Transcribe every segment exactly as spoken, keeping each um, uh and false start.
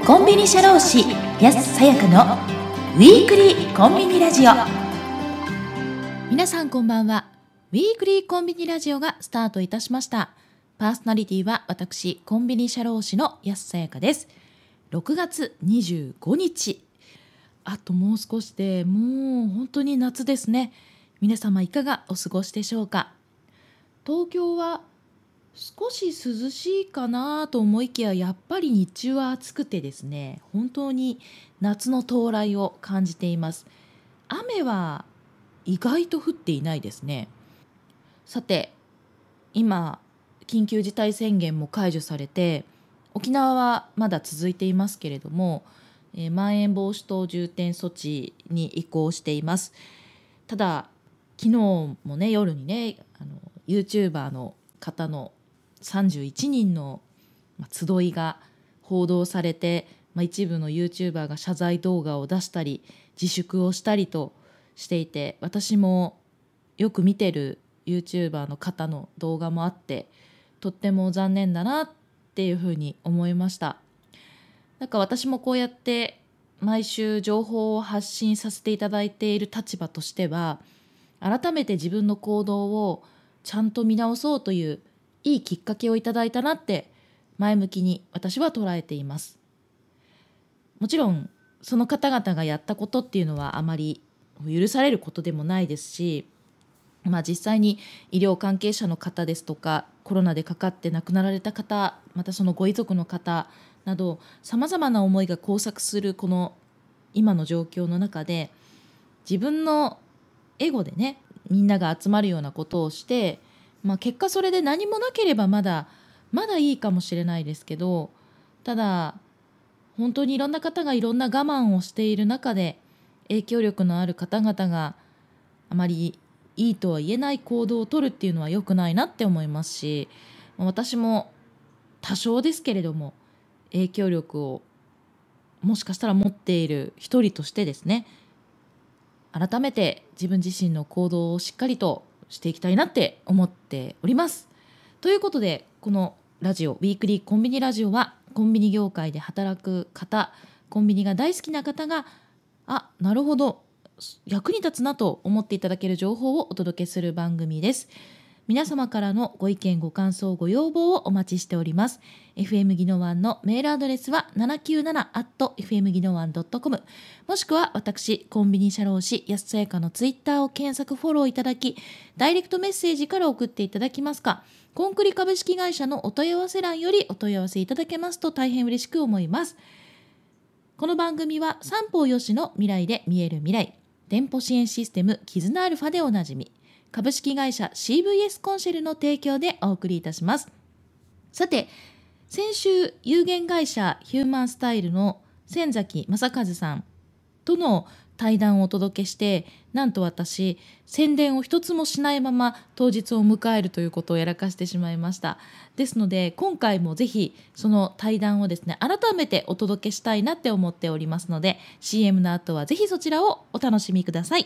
コンビニ社労士安さやかのウィークリーコンビニラジオ。皆さんこんばんは。ウィークリーコンビニラジオがスタートいたしました。パーソナリティは私コンビニ社労士の安さやかです。ろくがつにじゅうごにち、あともう少しでもう本当に夏ですね。皆様いかがお過ごしでしょうか。東京は少し涼しいかなと思いきや、やっぱり日中は暑くてですね、本当に夏の到来を感じています。雨は意外と降っていないですね。さて、今緊急事態宣言も解除されて、沖縄はまだ続いていますけれども、えー、まん延防止等重点措置に移行しています。ただ昨日もね、夜にね、あの YouTuber の方のさんじゅういちにんの集いが報道されて、まあ、一部の YouTuber が謝罪動画を出したり自粛をしたりとしていて、私もよく見てる YouTuber の方の動画もあって、とっても残念だなっていうふうに思いました。なんか私もこうやって毎週情報を発信させていただいている立場としては、改めて自分の行動をちゃんと見直そうといういいきっかけをいただいたなって前向きに私は捉えています。もちろんその方々がやったことっていうのはあまり許されることでもないですし、まあ、実際に医療関係者の方ですとか、コロナでかかって亡くなられた方、またそのご遺族の方など、さまざまな思いが交錯するこの今の状況の中で、自分のエゴでね、みんなが集まるようなことをして、まあ、結果それで何もなければまだまだいいかもしれないですけど、ただ本当にいろんな方がいろんな我慢をしている中で、影響力のある方々があまりいいとは言えない行動を取るっていうのは良くないなって思いますし、私も多少ですけれども影響力をもしかしたら持っている一人としてですね、改めて自分自身の行動をしっかりとしていきたいなって思っております。ということで、このラジオ、ウィークリーコンビニラジオは、コンビニ業界で働く方、コンビニが大好きな方が、あ、なるほど、役に立つなと思っていただける情報をお届けする番組です。皆様からのご意見ご感想ご要望をお待ちしております。 エフエム ギノワンのメールアドレスは ななきゅうなな アット エフエム ギノワン ドット コム、 もしくは私コンビニ社労士安さやかのツイッターを検索フォローいただき、ダイレクトメッセージから送っていただきますか、コンクリ株式会社のお問い合わせ欄よりお問い合わせいただけますと大変嬉しく思います。この番組は三方よしの未来で見える未来、店舗支援システムキズナアルファでおなじみ株式会社 シーブイエス コンシェルの提供でお送りいたします。さて、先週有限会社ヒューマンスタイルの千崎正和さんとの対談をお届けして、なんと私宣伝を一つもしないまま当日を迎えるということをやらかしてしまいました。ですので今回もぜひその対談をですね、改めてお届けしたいなって思っておりますので、 シーエム の後はぜひそちらをお楽しみください。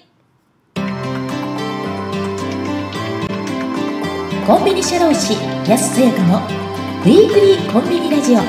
コンビニ社労士安さやかのウィークリーコンビニラジオ。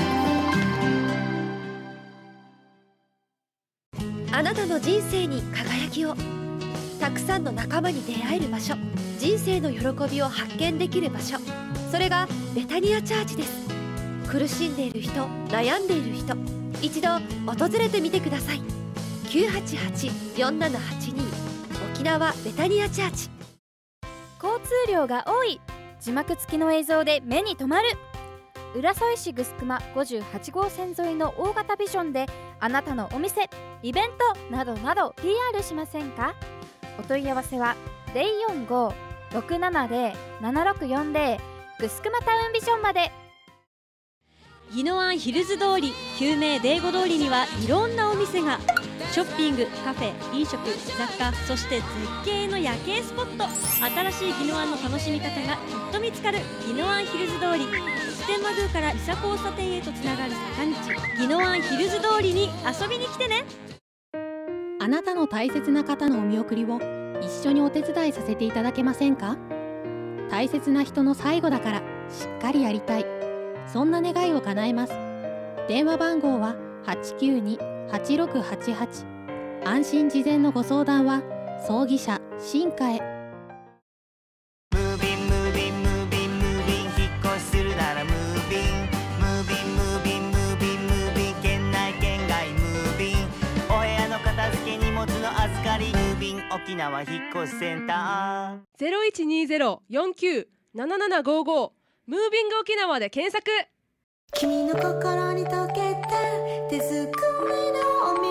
あなたの人生に輝きを、たくさんの仲間に出会える場所、人生の喜びを発見できる場所、それがベタニアチャーチです。苦しんでいる人、悩んでいる人、一度訪れてみてください。 きゅうはちはち よんななはちに 沖縄ベタニアチャーチ。 交通量が多い、字幕付きの映像で目に留まる。浦添市ぐすくまごじゅうはちごうせん沿いの大型ビジョンで、あなたのお店、イベントなどなど ピーアール しませんか？お問い合わせは ゼロよんご ろくななゼロ ななろくよんゼロ ぐすくまタウンビジョンまで。 宜野湾ヒルズ通り、旧名デーゴ通りにはいろんなお店が。ショッピング、カフェ、飲食、雑貨、そして絶景の夜景スポット。新しい宜野湾の楽しみ方がきっと見つかる宜野湾ヒルズ通り。四天満宮から伊佐交差点へとつながる坂道、宜野湾ヒルズ通りに遊びに来てね。 あなたの大切な方のお見送りを一緒にお手伝いさせていただけませんか？大切な人の最後だからしっかりやりたい、そんな願いを叶えます。 電話番号は はちきゅうに はちろくはちはち。安心事前のご相談は葬儀社新華へ。 ムービンムービンムービンムービン引っ越しするならムービンムービンムービンムービンムービン県内県外ムービンお部屋の片付け荷物の預かりムービン沖縄引っ越しセンターゼロいちにゼロ よんきゅう ななななごご ムービング沖縄で検索。 君の心に溶けた手作りのお味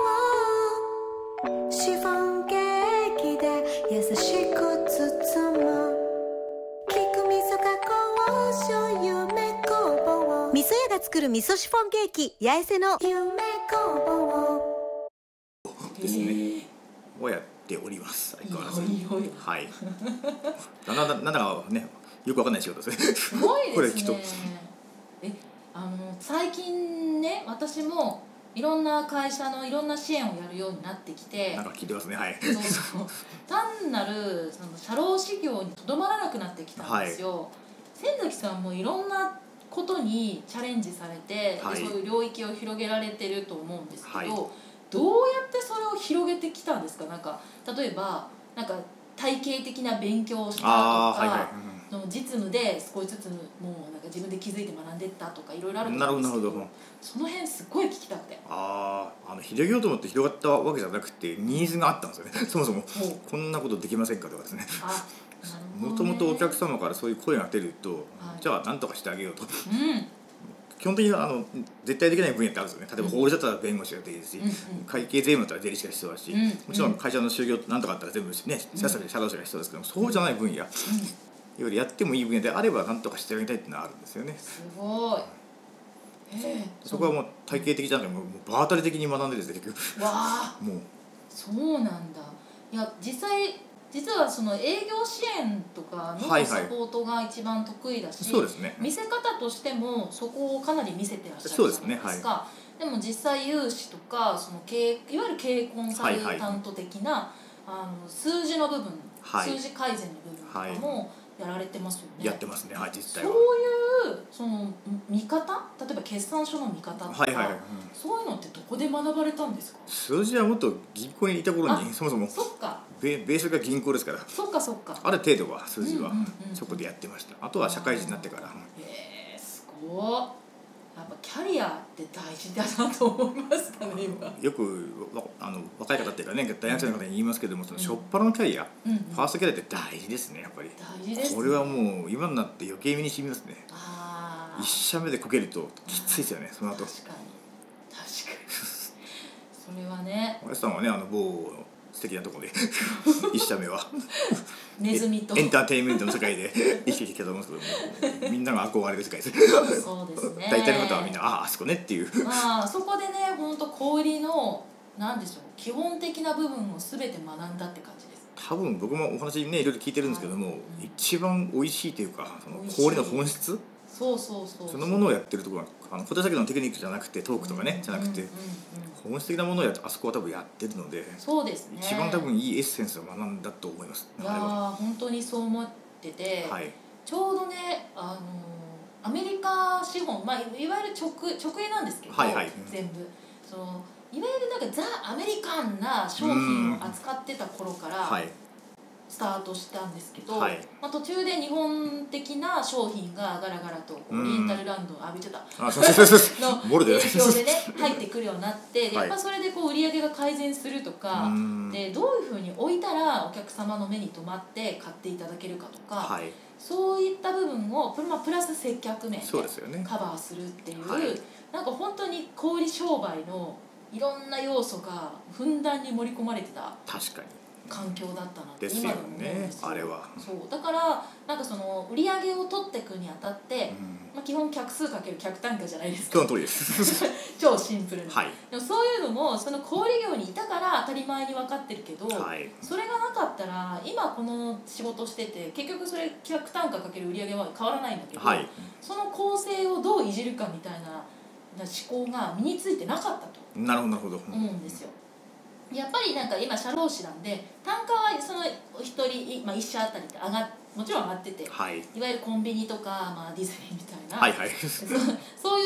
噌をシフォンケーキで優しく包む菊味噌加工醤油め工房味噌屋が作る味噌シフォンケーキ八重瀬の夢工房ですねをやっております。相変わらずはいなななんだかねよくわかんない仕事ですね。 すごいですね。 これきっとえあの最近ね私もいろんな会社のいろんな支援をやるようになってきて、 なんか聞いてますね。はいそうそう単なるその社労士業にとどまらなくなってきたんですよ、はい、千崎さんもいろんなことにチャレンジされて、はい、そういう領域を広げられてると思うんですけど、はい、どうやってそれを広げてきたんですか？なんか例えばなんか体系的な勉強をしたとか、はいはいうん、の実務で少しずつもうなんか自分で気づいて学んでったとかいろいろあると思うんですけど、なるほどその辺すごい聞きたくて。 ああ、あの広げようと思って広がったわけじゃなくてニーズがあったんですよね。そもそもこんなことできませんかとかですね。もともとお客様からそういう声が出ると、はい、じゃあ何とかしてあげようと、うん、基本的にあの絶対できない分野ってあるんですよね。例えば法律だったら弁護士ができるし、うんうん、会計税務だったら税理士が必要だし、うんうん、もちろん会社の就業なんとかあったら全部ね社社労士が必要ですけど、そうじゃない分野、うん、よりやってもいい分野であれば何とかしてあげたいっていうのはあるんですよね。 すごい。えー、そこはもう体系的じゃなくてもう場当たり的に学んでですね。 わあ、もうそうなんだ。いや実際実はその営業支援とかのサポートが一番得意だし、 はいはい、そうですね、 見せ方としてもそこをかなり見せてらっしゃるじゃないですか。そうですね、はい、でも実際融資とかその経営いわゆる経営コンサルタント的な、はいはい、あの数字の部分、はい、数字改善の部分とかもやられてますよね。 やってますね、はい、実際は。 そういうその見方、例えば決算書の見方とか、はいはいはいうん、そういうのってどこで学ばれたんですか？ 数字はもっと銀行にいた頃にそもそもそっかベ, ベースが銀行ですから、 そっかそっかある程度は数字はそこでやってました、うんうんうん、あとは社会人になってから。 へえー、すごい。やっぱキャリアって大事だなと思いましたね今。 よくあの若い方っていうかね大学生の方に言いますけども、その初っ端のキャリア、うんうん、ファーストキャリアって大事ですねやっぱり。 大事ですね。 これはもう今になって余計身に染みますね。あ一社目でこけるときついですよねその後。 確かに確かにそれはね。 おやさんはねあの某素敵なところで一社目はネズミとエンターテインメントの世界で生きてきたと思うんですけどもみんなが憧れる世界です。 そうですね。 大体の方はみんなあああそこねっていう。 まあそこでね本当小売りのなんでしょう基本的な部分を全て学んだって感じです。 多分僕もお話ねいろいろ聞いてるんですけども、はい、一番美味しいというかその小売りの本質そうそうそうそのものをやってるところはあの小手先のテクニックじゃなくてトークとかね、うん、じゃなくて、うんうんうん、本質的なものをやあそこは多分やってるので、 そうですね、 一番多分いいエッセンスを学んだと思います。 いやー本当にそう思ってて、はい、ちょうどねあのアメリカ資本、まあ、いわゆる直直営なんですけど、はいはい、全部そのいわゆるなんかザ・アメリカンな商品を扱ってた頃からスタートしたんですけど、はい、まあ、途中で日本的な商品がガラガラとオリエンタルランドあ見てたの影響でね入ってくるようになってで、まあ、それでこう売り上げが改善するとかでどういうふうに置いたらお客様の目に留まって買っていただけるかとか、はい、そういった部分をプラス接客面でカバーするっていう、はい、なんか本当に小売商売のいろんな要素がふんだんに盛り込まれてた確かに環境だったなって今でも思うんですよ。あれはそうだからなんかその売り上げを取っていくにあたって、うんまあ、基本客数かける客単価じゃないですか。 その通りです超シンプルな、 はい、 でもそういうのもその小売業にいたから当たり前に分かってるけど、はい、それがなかったら今この仕事してて結局それ客単価かける売り上げは変わらないんだけど、はい、その構成をどういじるかみたいな思考が身についてなかったとなるほどなるほど思うんですよ。やっぱりなんか今社労士なんで単価はそのお一人、まあ、一社あたりって上がもちろん上がってて、はい、いわゆるコンビニとか、まあ、ディズニーみたいな、はいはい、そ, そうい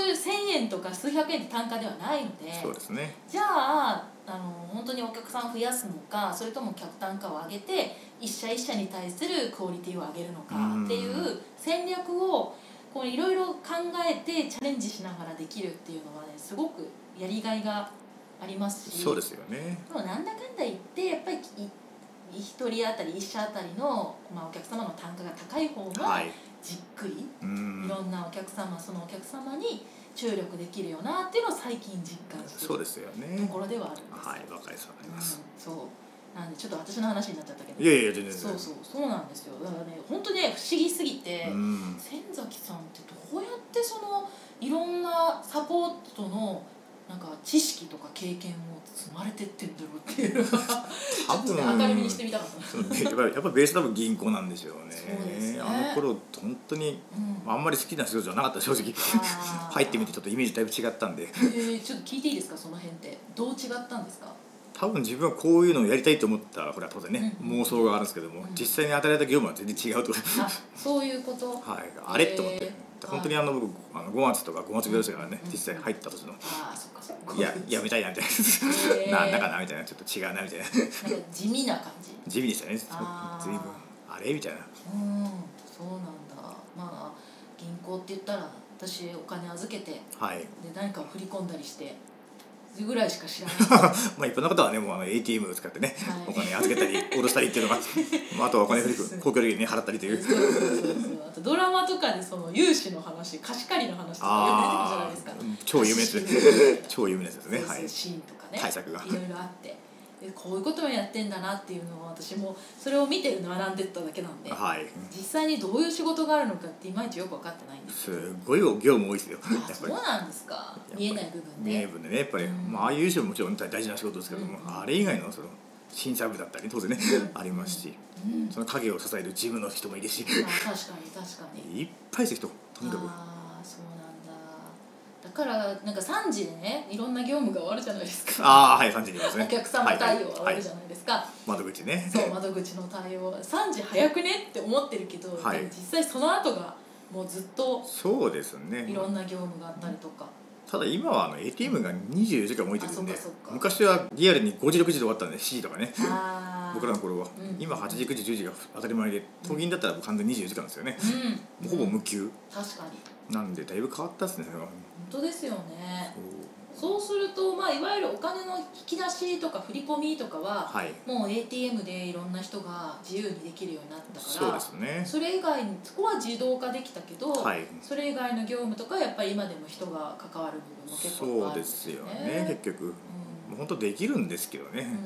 いうせんえんとか数百円って単価ではないので、 そうですね。 じゃああの本当にお客さんを増やすのか、それとも客単価を上げて一社一社に対するクオリティを上げるのかっていう戦略をこういろいろ考えてチャレンジしながらできるっていうのはね、すごくやりがいがありますし、 そうですよね。 でもなんだかんだ言ってやっぱりひとり当たりいっ社当たりの、まあ、お客様の単価が高い方がじっくり、 はい、 いろんなお客様そのお客様に注力できるよなっていうのを最近実感しているところではあるんです。 はい、わかりますわかります、 うん、そうなんでちょっと私の話になっちゃったけど、 いやいや全然そうそうそうなんですよ。だからね本当にね不思議すぎて、 うん、 千崎さんってどうやってそのいろんなサポートのなんか知識とか経験を積まれてってんだろうっていうのがちょっとね明るみにしてみたかった。 やっぱりやっぱベース多分銀行なんでしょうね。 そうですね。 あの頃本当に、うん、あんまり好きな仕事じゃなかった正直。入ってみてちょっとイメージだいぶ違ったんで。 えー、ちょっと聞いていいですか、その辺ってどう違ったんですか。 多分自分はこういうのをやりたいと思ったらこれは当然ね、うん、妄想があるんですけども、うん、実際に与えられた業務は全然違うと。 あ、そういうこと。 はい、あれと思って。えー本当にあの僕あのごがつとかごがつ病ですからね、うん、実際入った年の、 あそっかそっか、 いややめたいなみたいな、なんだかなみたいな、ちょっと違うなみたいな、なんか地味な感じ地味でしたね。随分あれみたいな。 うん、そうなんだ。まあ銀行って言ったら私お金預けて、はい、で何かを振り込んだりしてぐらいしか知らないまあ一般の方はね、もうあの エーティーエム を使ってね、はい、お金預けたり下ろしたりっていうのがまあ、あとはお金振り込む公共料金ね払ったりというそうそうそうそう、あとドラマとかでその融資の話、貸し借りの話とかよく出てくるじゃないですか。 超有名です超有名なやつですね。はい、 シーンとかね、 対策がいろいろあって、でこういうことをやってんだなっていうのを私もそれを見て学んでっただけなんで、はい、実際にどういう仕事があるのかっていまいちよく分かってないんですけど。 すごい業務多いですよ。 やっぱりそうなんですか。見えない部分で見えない部分でね、やっぱり、うん、まあああいう仕事ももちろん大事な仕事ですけども、うん、あれ以外のその審査部だったり当然ね、うん、ありますし、うん、その影を支える事務の人もいるし、 まあ、確かに確かにいっぱいです人、とにかく。 ああ、そうなんだ。だからなんかさんじでね、いろんな業務が終わるじゃないですか。 ああ、はい、さんじにいますね。 お客様対応が終わるじゃないですか、はいはい、 窓口ね。 そう、窓口の対応さんじ早くねって思ってるけど、はい、実際その後がもうずっとそうですね、 いろんな業務があったりとか。 ただ今はあの エーティーエム がにじゅうよじかん動いてるんで、昔はリアルにごじろくじで終わったんでしちじとかね、僕らの頃は、うん、今はちじくじじゅうじが当たり前で、都銀だったら完全ににじゅうよじかんですよね、うん、もうほぼ無給、 確かになんでだいぶ変わったっすね。 本当ですよね。そうすると、まあ、いわゆるお金の引き出しとか振り込みとかは、はい、もう エーティーエム でいろんな人が自由にできるようになったから、 そうですね、 それ以外にそこは自動化できたけど、はい、それ以外の業務とかやっぱり今でも人が関わる部分も結構あるんですよね。 そうですよね、結局、うん、もう本当できるんですけどね、うんうんうん、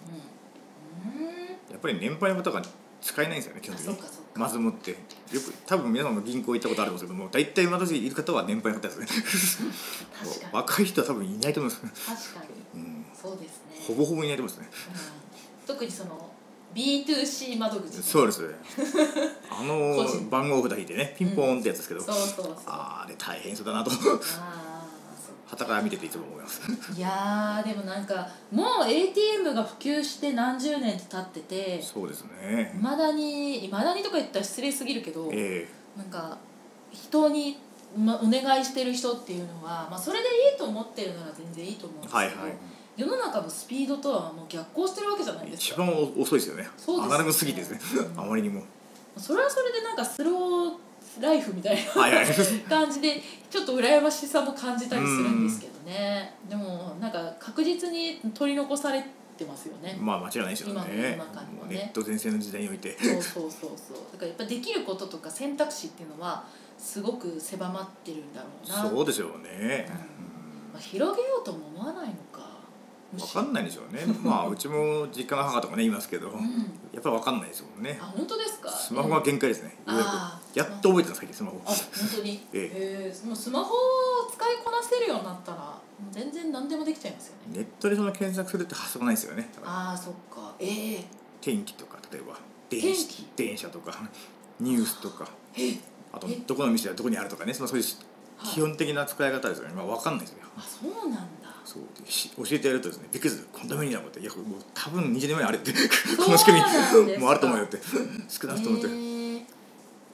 やっぱり年配の方が使えないんですよね、基本的に。まずもってよく多分皆さんも銀行行ったことあるんですけども、大体私いる方は年配の方ですね若い人は多分いないと思います確かに、うん、そうですね、 ほぼほぼいないと思いますね、 うん、特にその ビーツーシー 窓口、 そうですねあの番号札引いてねピンポンってやつですけど、うん、 そうそうそう、 あれ大変そうだなと傍から見てていつも思いますいやーでもなんかもう エーティーエム が普及して何十年って経ってて、 そうですね、 いまだにいまだにとか言ったら失礼すぎるけど、えー、なんか人に、ま、お願いしてる人っていうのは、まあ、それでいいと思ってるなら全然いいと思うんですけど、はいはい、世の中のスピードとはもう逆行してるわけじゃないですか。 一番遅いですよね。そうですね、アナログすぎてですね、うん、あまりにもそれはそれでなんかスローライフみたいな感じでちょっと羨ましさも感じたりするんですけどね。でもなんか確実に取り残されてますよね。 まあ間違いないですよね。 今の世の中にもね。 ネット全盛の時代において。 そうそうそうそう。だからやっぱできることとか選択肢っていうのはすごく狭まってるんだろうな。 そうでしょうね。 うんまあ、広げようとも思わないのか。 分かんないでしょうねまあうちも実家の母とかね言いますけど、うん、やっぱり分かんないですもんね。 あ、本当ですか。 スマホが限界ですね、うん、ようやくやっと覚えてた最近スマホ。 あ、本当にええー、もうスマホを使いこなせるようになったらもう全然何でもできちゃいますよね。 ネットでその検索するって発想がないですよね。 ああ、そっか。ええー、 天気とか例えば電気電車とかニュースとかあとどこの店はどこにあるとかね、そのそういう基本的な使い方ですよね。まあ分かんないですよ。 あ、そうなんだ。 そう教えてやるとですね、びっくりする、こんな目になるって、いやもう多分にじゅうねんまえにあれってこの仕組みもうあると思うよって少なくともって、えー、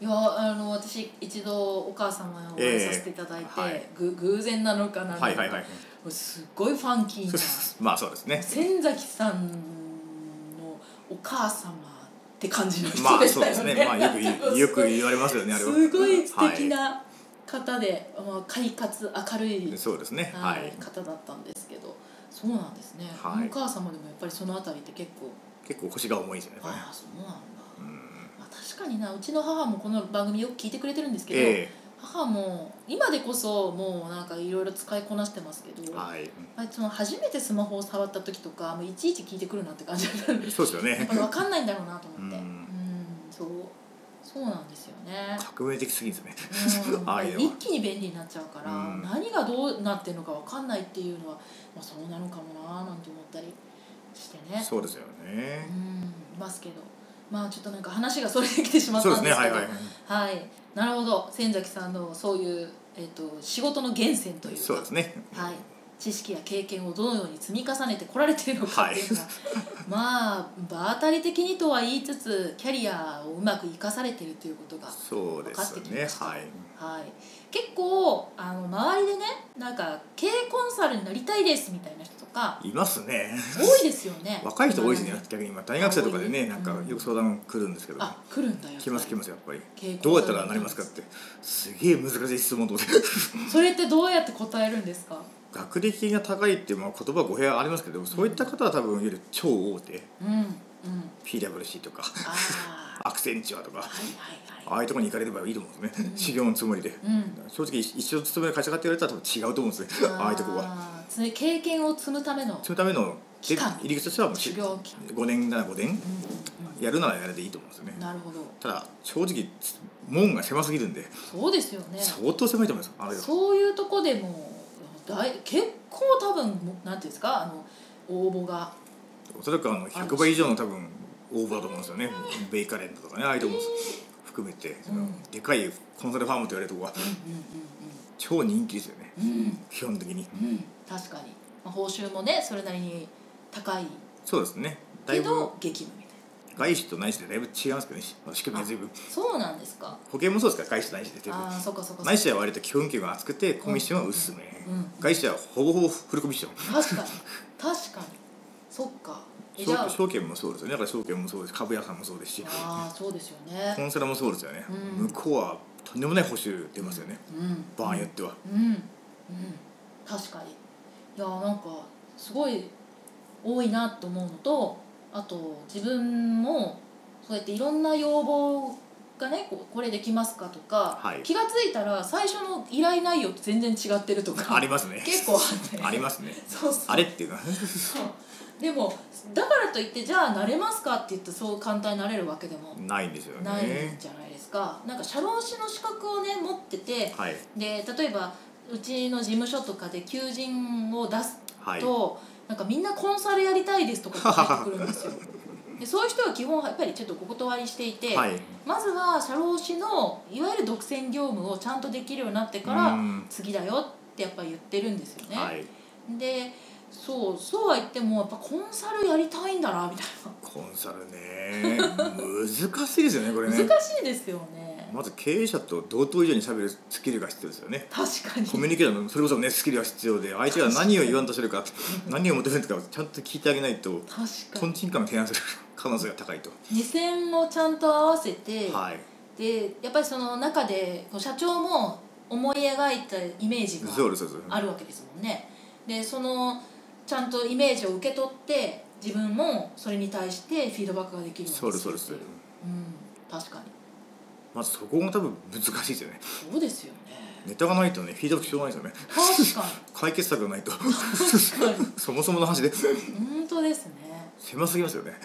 いやあの私一度お母様をお会いさせていただいて、えーはい、ぐ偶然なのかなのか、はいはいはい、すっごいファンキーなまあそうですね、 千崎さんのお母様って感じの人でしたよね。まあそうですね、まあ、よくよく言われますよねあれは。すごい素敵な方で、はい、まあ、快活明るい、 そうですね、はい、 方だったんですけど、そうなんですね、はい、お母様でもやっぱりそのあたりって結構結構腰が重いですよね。 ああそうなんだ、うん、まあ、確かにな、うちの母もこの番組よく聞いてくれてるんですけど、えー母も今でこそもうなんかいろいろ使いこなしてますけど、はい、その初めてスマホを触った時とかもういちいち聞いてくるなって感じだったんで、 そうですよね、 やっぱり分かんないんだろうなと思って、うん、うん、そうそうなんですよね、 革命的すぎですね、 うん、ああいうの一気に便利になっちゃうから、うん、何がどうなってるのか分かんないっていうのは、まあ、そうなのかもななんて思ったりしてね。 そうですよね、 うん、いますけど、まあちょっとなんか話がそれてきてしまったんですけど、そうですね、はいはい、はい、なるほど、千崎さんのそういう、えー、と仕事の源泉というか、 そうですね、 はい、知識や経験をどのように積み重ねてこられているのかっていうのは、はい、まあ場当たり的にとは言いつつキャリアをうまく生かされているということが分かってきました。そうですね、はいはい、結構あの周りでね、なんか経営コンサルになりたいですみたいな人とかいますね。 多いですよね。 若い人多いですね。逆に今大学生とかでね、なんかよく相談来るんですけど、 あ、来るんだよ。 来ます来ますやっぱり。どうやったらなりますかって、すげえ難しい質問と思って。 それってどうやって答えるんですか？ 学歴が高いっていう、まあ、言葉語弊ありますけど、そういった方は多分いわゆる超大手、うんうん、ピーダブリューシー とかアクセンチュアとか、はいはいはい、ああいうところに行かれればいいと思うんですね、うん、修行のつもりで、うん、正直一生勤める会社かって言われたら多分違うと思うんですね、ああいうとこは。 経験を積むための積むための入り口としてはもうごねんならごねん、うんうんうん、やるならやれでいいと思うんですよね。 なるほど。 ただ正直門が狭すぎるんで、 そうですよね、 相当狭いと思います。あれそういうとこでも大結構多分なんていうんですか、あの応募がおそらくあのひゃくばい以上の多分応募だと思うんですよね。ベイカレントとかね、ああいうとこ含めて、うん、でかいコンサルファームと言われるとこは、うんうんうんうん、超人気ですよね、うん、基本的に、 うん、確かに、まあ、報酬もねそれなりに高い。 そうですね。 だいぶけど激務みたいな。 外資と内資でだいぶ違いますけどね、仕組みが随分。 そうなんですか。 保険もそうですから、外資と内資で。 ああ、そっかそっか。 内資は割と基本給が厚くてコミッションは薄め、うんうんうん、外資はほぼほぼフルコミッション。 確かに確かに、そっか。 じゃあ証券もそうですよね。だから証券もそうです、株屋さんもそうですし、 ああそうですよね、 コンサルもそうですよね、うん、向こうはとんでもない報酬出ますよね、うん、場合によっては、 うんうんうん、確かに。いやなんかすごい多いなと思うのと、あと自分もそうやっていろんな要望がね、こうこれできますかとか、はい、気がついたら最初の依頼内容と全然違ってるとかありますね。 結構あって、 ありますね。 そうそう、 あれっていうのはそうでもだからといってじゃあなれますかって言ってそう簡単になれるわけでもないんですよね。 ないじゃないですか。なんか社労士の資格をね持ってて、はい、で例えばうちの事務所とかで求人を出すと、はい、なんかみんなコンサルやりたいですとかって入ってくるんですよ。でそういう人は基本やっぱりちょっとお断りしていて、はい、まずは社労士のいわゆる独占業務をちゃんとできるようになってから次だよってやっぱり言ってるんですよね、はい、でそうそうは言ってもやっぱコンサルやりたいんだなみたいな。 コンサルね難しいですよねこれね。 難しいですよね。 まず経営者と同等以上に喋るスキルが必要ですよね。 確かに。 コミュニケーションのそれこそねスキルが必要で、相手が何を言わんとしてるか何を求めるかちゃんと聞いてあげないとトンチンカンの提案する可能性が高いと。 目線をちゃんと合わせて、はい、でやっぱりその中で社長も思い描いたイメージがあるわけですもんね。でそのちゃんとイメージを受け取って自分もそれに対してフィードバックができるわけですよ。 そうですそうです、 うん、確かに。 まずそこが多分難しいですよね。 そうですよね。 ネタがないとねフィードバックしょうがないですよね。 確かに解決策がないと確かにそもそもの話で本当ですね。 狭すぎますよね、うん、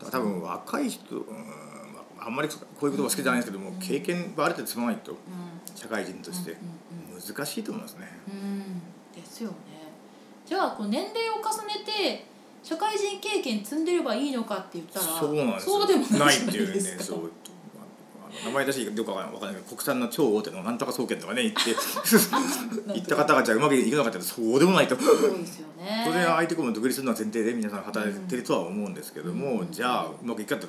多分若い人、うん、あんまりこういうことが好きじゃないですけども、うん、経験がある程度積まないと、うん、社会人として難しいと思いますね、 うんうん、ですよね。じゃあこう年齢を重ねて社会人経験積んでればいいのかって言ったらそうなんですよ。 そうでもないじゃないですか。ないっていうね、そう名前出してどうかわからないけど国産の超大手のなんとか総研とかね言って言った方がじゃあうまくいかなかったらそうでもないと。 そうですよね。 当然相手も独立するのは前提で皆さん働いてるとは思うんですけども、うん、じゃあうまくいかなかったら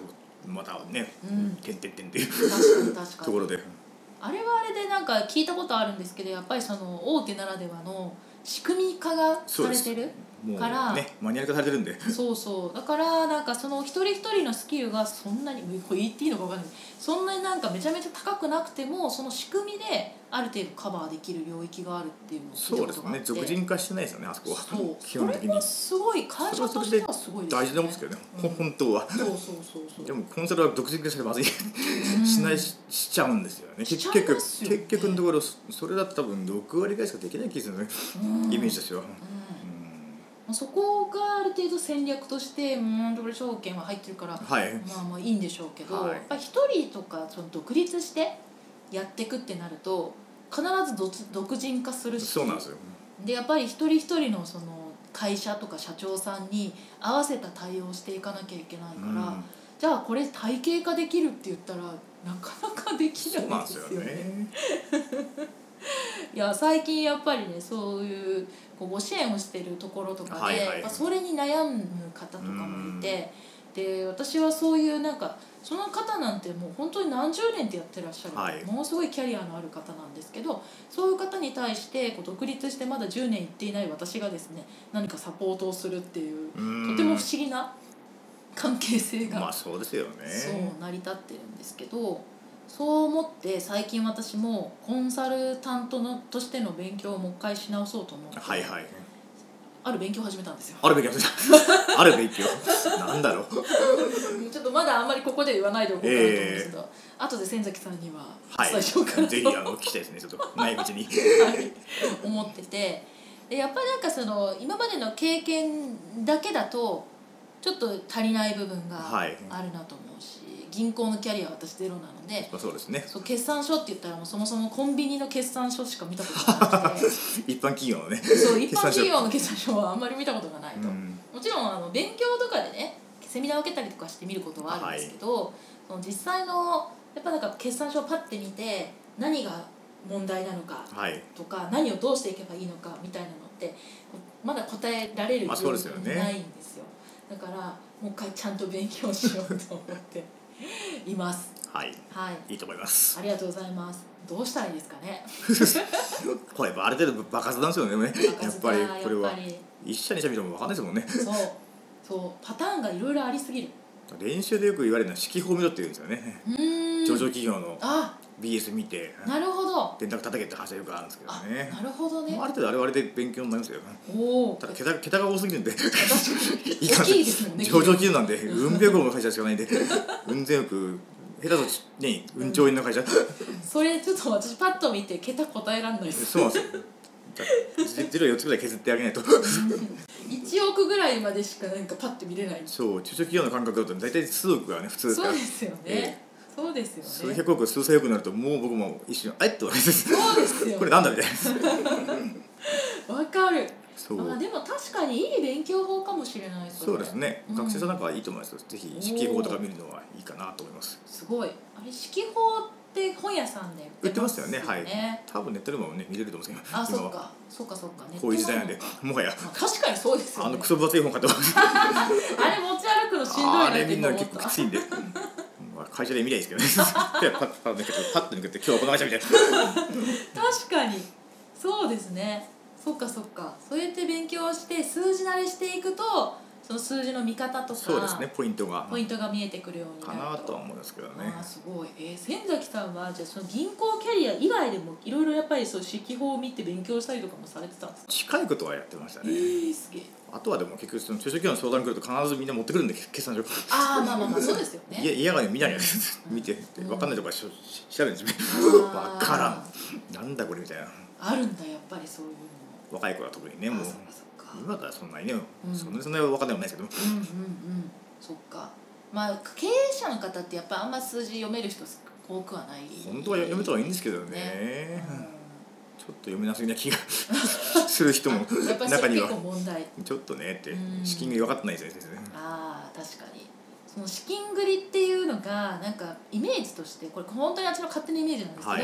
またね、 うん点々点っていう確かに確かにところで、 あれはあれでなんか聞いたことあるんですけど、やっぱりその大手ならではの仕組み化がされてるもうからねマニュアル化されてるんで、 そうそうだからなんかその一人一人のスキルがそんなにこれ言っていいのか分かんない、そんなになんかめちゃめちゃ高くなくてもその仕組みである程度カバーできる領域があるっていうのを聞いそうですたことがあって、 ね、俗人化してないですよねあそこは。 そう基本的にそれはすごい会社としてはすごいですよね。 大事なもんですけどね、 うん本当は。 そうそうそうそうでもコンサルは独自化してまずいうんしないししちゃうんですよね。 しちゃい結局ますよね結局のところそれだと多分ろくわりぐらいしかできない気がするね、 うんイメージとしては。 うんまあそこがある程度戦略としてうんこれ証券は入ってるから、 はいまあまあいいんでしょうけど、 はいやっぱり一人とかその独立してやっていくってなると必ずどつ独人化するし、 そうなんですよ。 でやっぱり一人一人のその会社とか社長さんに合わせた対応をしていかなきゃいけないから、 うんじゃあこれ体系化できるって言ったらなかなかできそうなんですよないですよね。 ね。 いや最近やっぱりねそういうこうご支援をしてるところとかで、 はいはいやっぱそれに悩む方とかもいて、で私はそういうなんかその方なんてもう本当に何十年ってやってらっしゃる、 はいものすごいキャリアのある方なんですけど、そういう方に対してこう独立してまだじゅうねんいっていない私がですね何かサポートをするっていううんとても不思議な関係性が、 まあそうですよね。 そう成り立ってるんですけど、そう思って最近私もコンサルタントのとしての勉強をもう一回し直そうと思って、 はいはい。 ある勉強を始めたんですよ。 あるべきだ。あるべきよ。なんだろう。 ちょっとまだあんまりここで言わないでおこうかなと思うんですけど、後で千崎さんにはおはい。 伝えしようかなと、 ぜひあの聞きたいですね。ちょっとない口に。 はい思ってて、でやっぱりなんかその今までの経験だけだとちょっと足りない部分がはいあるなと思うし、銀行のキャリアは私ゼロなので、 まあそうですね。 そう決算書って言ったらもうそもそもコンビニの決算書しか見たことがなくて一般企業のね。 そう一般決算書企業の決算書はあんまり見たことがないと、 うんもちろんあの勉強とかでねセミナーを受けたりとかして見ることはあるんですけど、その実際のやっぱなんか決算書をパッて見て何が問題なのかはい。 とか何をどうしていけばいいのかみたいなのってこうまだ答えられるまあそうですよねないんですよ。だからもう一回ちゃんと勉強しようと思っています。 はい。 はいいいと思います。 ありがとうございます。どうしたらいいですかね。 これやっぱある程度爆発なんですよね。やっぱりこれはやっぱり一社二社見ても分かんないですもんね。 そうそうパターンがいろいろありすぎる。 練習でよく言われるのは指揮法見ろって言うんですよね。 うーん上場企業のあビーエス 見てなるほど。 電卓叩けって話はよくあるんですけどあね。 なるほどねまあある程度あれはあれで勉強になりますよ。 おおただ桁桁が多すぎるんで確かにいかん大きいですもんね。 上場企業なんで運百億の会社しかないんで運善よく下手とね運兆円の会社それちょっと私パッと見て桁答えらんないです。 そうなんですよ。ゼロよっつぐらい削ってあげないといちおくぐらいまでしかなんかパッと見れない。 そう中小企業の感覚だと大体数億がね普通ですからそうですよね。 えそうですよ数ね。 百億数千億になるともう僕も一瞬あえっとですそうですよね。 これなんだみたいなわかる。 そうまあでも確かにいい勉強法かもしれない。れそうですね、 うん学生さんなんかはいいと思います。ぜひ指揮法とか見るのはいいかなと思います。 すごい。あれ指揮法って本屋さんで売ってますよね。 ねはい。多分ネットでもね見れると思うんですけど、 あ、そ今はっか。そっかそっか。 こういう時代なんで、もはやまあ確かにそうですよね。 あのクソ分厚い本買ってます。 あれ持ち歩くのしんどいなあってれみんな結今思った。 構きついんで。まあ会社で見りゃいいですけどね。でパッパッ抜けてパッと抜けて今日はこの会社みたいな。 確かにそうですね。そっかそっか。そうやって勉強して数字慣れしていくとその数字の見方とかそうですね、ポイントがポイントが見えてくるようにかなるなとは思うんですけどね。 あーすごい、えー、千崎さんはじゃあその銀行キャリア以外でもいろいろやっぱりそう指揮法を見て勉強したりとかもされてたんですか。 近いことはやってましたえね。 ー、すげえ。 あとはでも結局その中小企業の相談来ると必ずみんな持ってくるんで決算書。 ああまあまあまあそうですよね。 いや嫌がね見ないや見てうん分かんないとこし調べるんですあー分からんなんだこれみたいな。 あるんだやっぱりそういうのも。 若い子は特にねもうあそっかそっか。 今からそんなにね、 うんそんなにそんなに分かんないもないですけど、 うんうんうんそっか。まあ経営者の方ってやっぱあんま数字読める人多くはない。 本当は読めた方がいいんですけどねねうんちょっと読めなすぎな気がする人もやっぱりそれ中には結構問題。 ちょっとねってうん資金が分かってないですね。 ああ確かにその資金繰りっていうのがなんかイメージとしてこれ本当に私の勝手なイメージなんですけど、 はい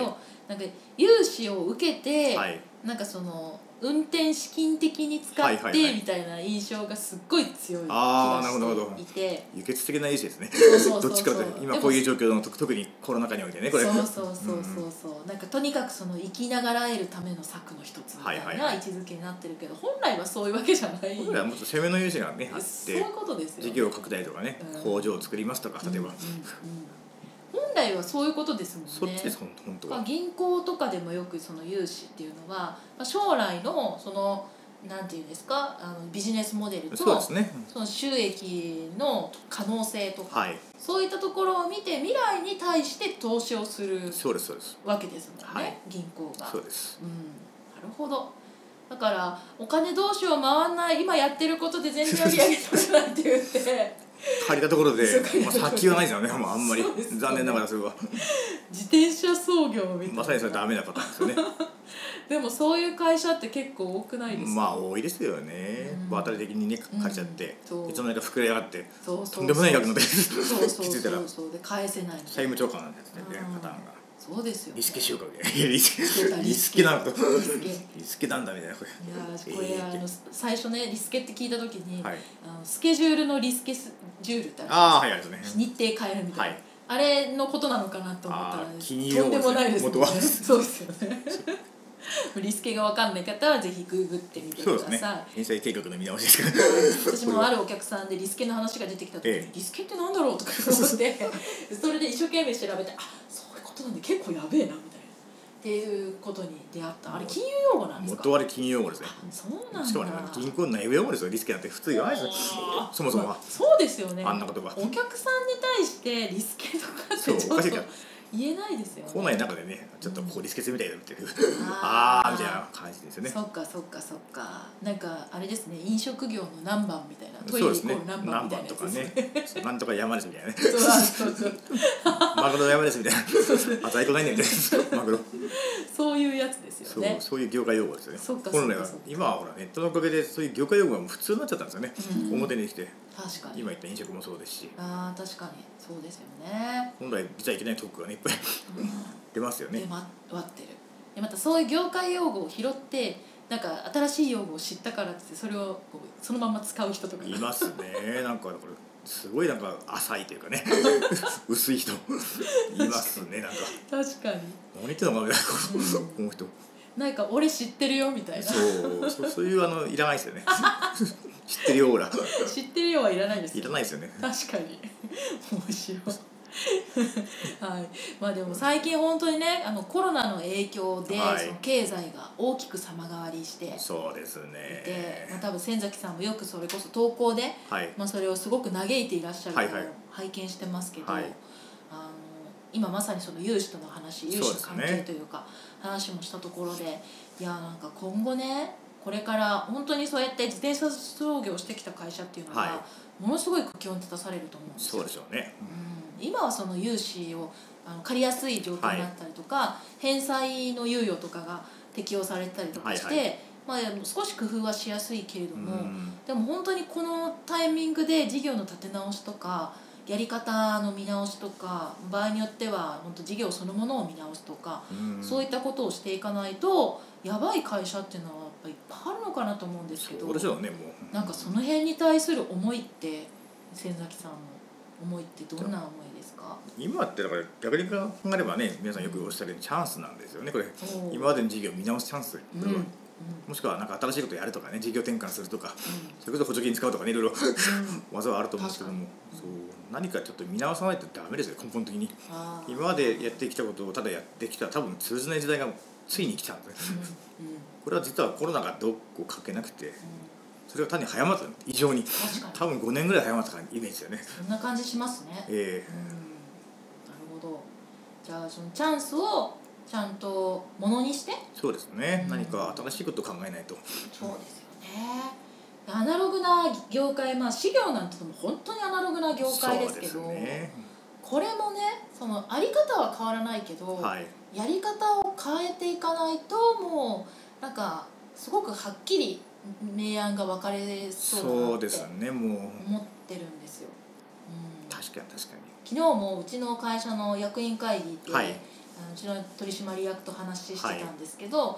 なんか融資を受けて、 はい、 なんかその運転資金的に使って、はいはいはい、みたいな印象がすっごい強い気がしていて、 輸血的な融資ですね。 そうそうそうそう、 どっちかというと今こういう状況の特にコロナ禍においてね、これそうそうそうそうそう、うん、なんかとにかくその生きながらえるための策の一つみたいな位置づけになってるけど、本来はそういうわけじゃない。 本来はもっと攻めの融資がねあって、 そういうことですよね。 事業拡大とかね、うん、工場を作りますとか、例えば、うんうんうん、 本来はそういうことですもんね。 そっちです本当は。 銀行とかでもよくその融資っていうのは将来のそのなんていうんですか、あのビジネスモデルとそうですね、 その収益の可能性とか、 はい、 そういったところを見て未来に対して投資をするそうですそうですわけですもんね、はい、銀行が。 そうです、 うん、なるほど。だからお金どうしよう回んない、今やってることで全然売り上げ取れないって言って借りたところで、まあ、先はないですよね。もうあんまり残念ながらそれは自転車操業みたいな、 まさにそれダメなパターンですよね。 でもそういう会社って結構多くないですか？ まあ多いですよね。場当たり的にね借りちゃって、うん、いつの間にか膨れ上がってそうそうそうとんでもない額ので気づいたらそうで返せない債務超過なんですね、パターンが。 そうですよ、ね、 リスケしようかみたいな。リスケリスケなんだリスケなんだみたいな。これいやこれ、えー、あの最初ねリスケって聞いた時に、 はい、 あのスケジュールのリスケジュールってあるんですよ、 ね、日程変えるみたいな、はい、あれのことなのかなと思ったら、ね、 とんでもないですもんね。そうですよね。リスケが分かんない方はぜひググってみてください。そうですね。返済計画の見直しですから。私もあるお客さんでリスケの話が出てきた時に、ええ、リスケってなんだろうとか思ってそれで一生懸命調べて、あ、そういうことなんで結構やべえなみたいなっていうことに出会った。あれ金融用語なんですか？ 元あれ金融用語ですね。 そうなんだ。 しかもね、銀行の内部用語ですよ。リスケなんて普通言わないですよ。そもそもは。 そうですよね。 あんなことが。 お客さんに対してリスケとかってちょっと言えないですよね。 校内の中でね、ちょっとここリスケすみたいだっていう、ああみたいな感じですよね。 そっかそっかそっか。なんかあれですね、飲食業の何番みたいな、トイレイコール何番みたいなやつですね。 なんとか山ですみたいなね。 そうそう。 マグロの山ですみたいな。あ、在庫ないねみたいな。マグロ。 そういうやつですよね。 そう、そういう業界用語ですよね。 そっか本来は今はほらネットのおかげでそういう業界用語が普通になっちゃったんですよね。表に来て。 確かに。 今言った飲食もそうですし。 ああ確かにそうですよね。 本来出ちゃいけないトークがねいっぱい出ますよね。 出回ってる。でまたそういう業界用語を拾ってなんか新しい用語を知ったからってそれをこうそのまま使う人とかいますね。なんかこれすごいなんか浅いというかね薄い人いますね。なんか確かに何言ってんのかなみたいな思う人。 なんか俺知ってるよみたいな。 そうそうそういうあのいらないですよね。知ってるよほら。 知ってるよはいらないですよ、ね。 いらないですよね。 確かに面白い。はい、まあでも最近本当にねあのコロナの影響で、はい、その経済が大きく様変わりしてそうですねで、まあ、多分千崎さんもよくそれこそ投稿で、はい、まあ、それをすごく嘆いていらっしゃるのを拝見してますけど、はいはい、あの今まさにその融資との話融資の関係というか話もしたところで、いやなんか今後ねこれから本当にそうやって自転車操業をしてきた会社っていうのが、はい、ものすごい苦境に立たされると思うんですよ。 そうでしょうね、 うん、今はその融資をあの借りやすい状況になったりとか、はい、返済の猶予とかが適用されたりとかして、はいはい、まあ、少し工夫はしやすいけれども、でも本当にこのタイミングで事業の立て直しとかやり方の見直しとか場合によっては本当事業そのものを見直すとか、そういったことをしていかないとやばい会社っていうのはやっぱりいっぱいあるのかなと思うんですけど、 そうでしょうね、もうなんかその辺に対する思いって千崎さんの思いってどんな思いですか？ 今ってだから逆に考えればね、皆さんよくおっしゃるようにチャンスなんですよねこれ。今までの事業を見直すチャンス、これは、うん、もしくはなんか新しいことやるとかね、事業転換するとか、うん、それこそ補助金使うとかね、いろいろ、うん、技はあると思うんですけども、そう何かちょっと見直さないとダメですよ、根本的に。今までやってきたことをただやってきたら多分通じない時代がついに来たんですね、うんうん、これは実はコロナがどこかけなくて、うん、それが単に早まった異常に多分ごねんぐらい早まったイメージですよね。 そんな感じしますね、 えーうん、なるほど。じゃあそのチャンスをちゃんとものにして、 そうですね、うん、何か新しいことを考えないと。 そうですよね。アナログな業界、まあ事業なんても本当にアナログな業界ですけど、ね、これもねそのあり方は変わらないけど、はい、やり方を変えていかないともうなんかすごくはっきり明暗が分かれそうだなって思ってるんですよ。 そうですね、もう、うん、 確かに確かに。 昨日もうちの会社の役員会議で、はい、 うちの取締役と話してたんですけど、はい、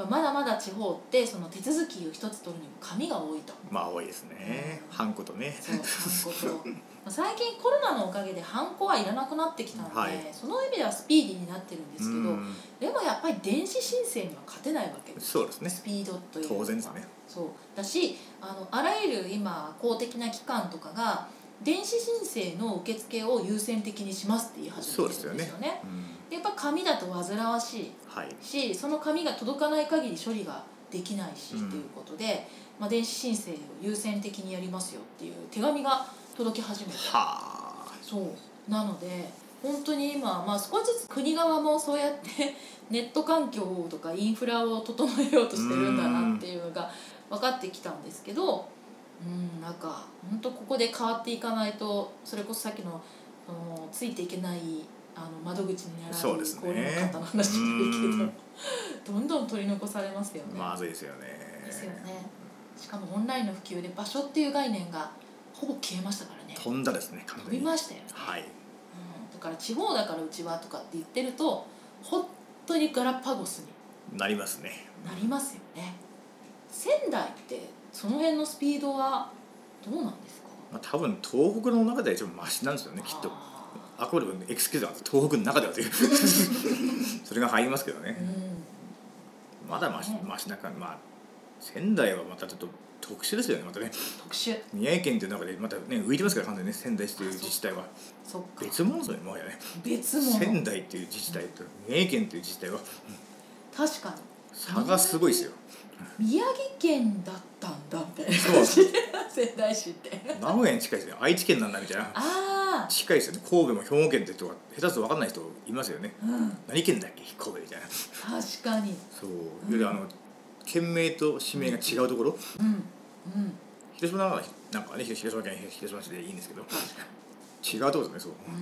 まだまだ地方ってその手続きを一つ取るにも紙が多いと。 まあ多いですね、うん、ハンコとね。 そう、ハンコと最近コロナのおかげでハンコはいらなくなってきたので、はい、その意味ではスピーディーになってるんですけど、でもやっぱり電子申請には勝てないわけです。 そうですね、 スピードというか当然ですね。 そうだし、あのあらゆる今公的な機関とかが電子申請の受付を優先的にしますって言い始めてるんですよね。そうですよね、うん、でやっぱ紙だと煩わしい、はい、し、その紙が届かない限り処理ができないし、うん、っていうことで、まあ、電子申請を優先的にやりますよっていう手紙が届き始めた。はあ、そうなので本当に今、まあ、少しずつ国側もそうやってネット環境とかインフラを整えようとしてるんだなっていうのが分かってきたんですけど、うん、なんか本当ここで変わっていかないと、それこそさっきのあのついていけないあの窓口にならない高齢の方の話もいいけど、どんどん取り残されますよね。 まずいですよね。 ですよね。しかもオンラインの普及で場所っていう概念がほぼ消えましたからね。 飛んだですね。 飛びましたよね。はい。うん、だから地方だからうちはとかって言ってると本当にガラパゴスになりますね。 なりますよね。仙台ってその辺のスピードはどうなんですか？ まあ、多分東北の中では一番マシなんですよね、きっと。あくまでもエクスキューズなんです、東北の中ではというそれが入りますけどね、うん、まだマシ、ね、マシな感じ。まあ仙台はまたちょっと特殊ですよね、またね。 特殊。 宮城県という中でまたね浮いてますから、完全にね、仙台市という自治体は。 そっか。 別物ですよね、もはやね。 別物。 仙台っていう自治体と宮城県という自治体は、 確かに差がすごいですよ。 宮城県だったんだみたいな感じ。仙台市って名古屋に近いですね。愛知県なんだみたいな。 あ近いですよね。神戸も兵庫県って人が下手すと分かんない人いますよね、うん、何県だっけ神戸みたいな。 確かにそう、うん、あの県名と地名が違うところ、うんうん、広島なんかなんかね、広島県広島市でいいんですけど違うところですね。そう、うん、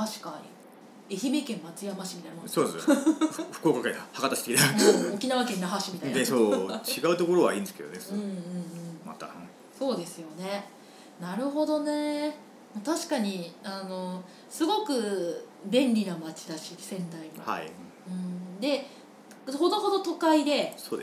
確かに愛媛県松山市みたいなもんです。 そうですよ福岡県博多市みたいな沖縄県那覇市みたいなで、そう違うところはいいんですけどね。うんうんうん、また、うん、 そうですよね。なるほどね。確かにあのすごく便利な街だし仙台も、はい、うん、でほどほど都会で、 そうです。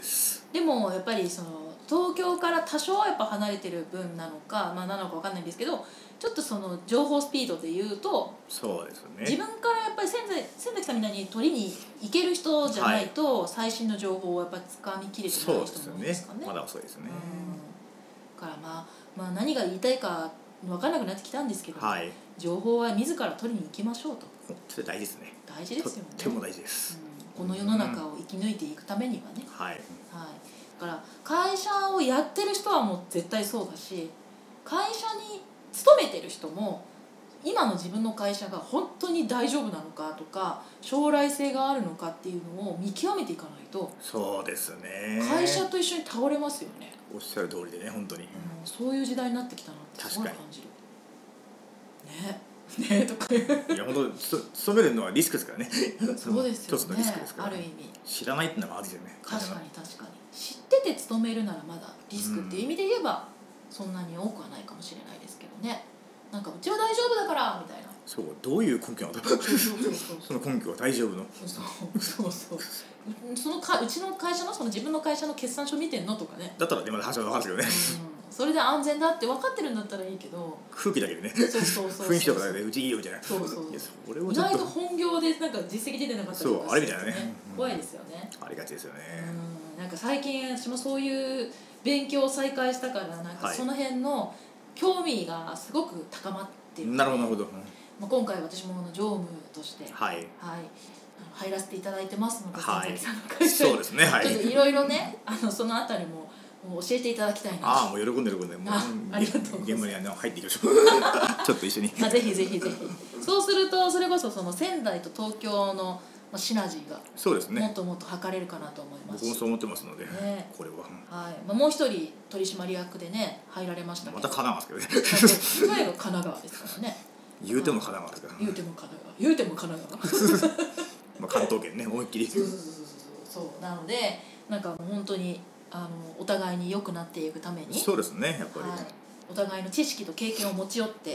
でもやっぱりその東京から多少はやっぱ離れてる分なのか、まあ、なのか分かんないんですけど、ちょっとその情報スピードで言うと、 そうですね、 自分からやっぱり仙台仙崎さんみたいに取りに行ける人じゃないと、はい、最新の情報をやっぱり掴みきれてない人も多いですかね。 そうですね、まだ遅いですね。 うん、だからまあ、まあ何が言いたいか分からなくなってきたんですけど、はい、情報は自ら取りに行きましょうと。 それ大事ですね。 大事ですよね。 とっても大事です、 うん、この世の中を生き抜いていくためにはね、 はい、はい、 だから会社をやってる人はもう絶対そうだし、会社に勤めてる人も今の自分の会社が本当に大丈夫なのかとか、将来性があるのかっていうのを見極めていかないと、 そうですね、 会社と一緒に倒れますよね。 おっしゃる通りでね、本当に、うん、 そういう時代になってきたなってすごい感じる。ねねとかいや本当勤めるのはリスクですからね。 そうですよね。 一つのリスクですから、ね、 ある意味知らないってのはまずいですよね。 確かに確かに知ってて勤めるならまだリスクっていう意味で言えば、うん、そんなに多くはないかもしれないですけどね。なんかうちは大丈夫だからみたいな。 そう、どういう根拠なの？その根拠は大丈夫の？ そうそうそう。そのかうちの会社のその自分の会社の決算書見てんのとかね。 だったら今の話は分かるんですけどね。 うん、それで安全だって分かってるんだったらいいけど。 空気だけでね。 そうそうそうそう。 雰囲気とかでうちいいよみたいな。 そうそうそう。 それを意外と本業でなんか実績出てなかったりとか、 そうあれみたいなね。 怖いですよね。 ありがちですよね。 うん、なんか最近私もそういう勉強を再開したから、なんかその辺の興味がすごく高まってる、ね。 なるほどなるほど。 まあ今回私も常務として、 はい、 はい、入らせていただいてますので、 はい、 先崎さんの会社にそうですね、はい、 ちょっといろいろね、あのそのあたりも教えていただきたいな。 ああ、もう喜んで喜んで、もうあありがとうございます。 現場にあの入っていきましょう。ちょっと一緒に。 あ、ぜひぜひぜひ。そうするとそれこそその仙台と東京のシナジーがそうですね、 もっともっと図れるかなと思います。 僕もそう思ってますので、 ね、 これは、 はい、まあ、もう一人取締役でね入られましたけど、 また神奈川ですけどね。いわゆる神奈川ですからね。 言うても神奈川ですから、 言うても神奈川、言うても神奈川。 まあ関東圏ね、思いっきり。 そうそうそうそうそう。なのでなんかもう本当にあのお互いに良くなっていくために、 そうですね、やっぱり、はい、 お互いの知識と経験を持ち寄って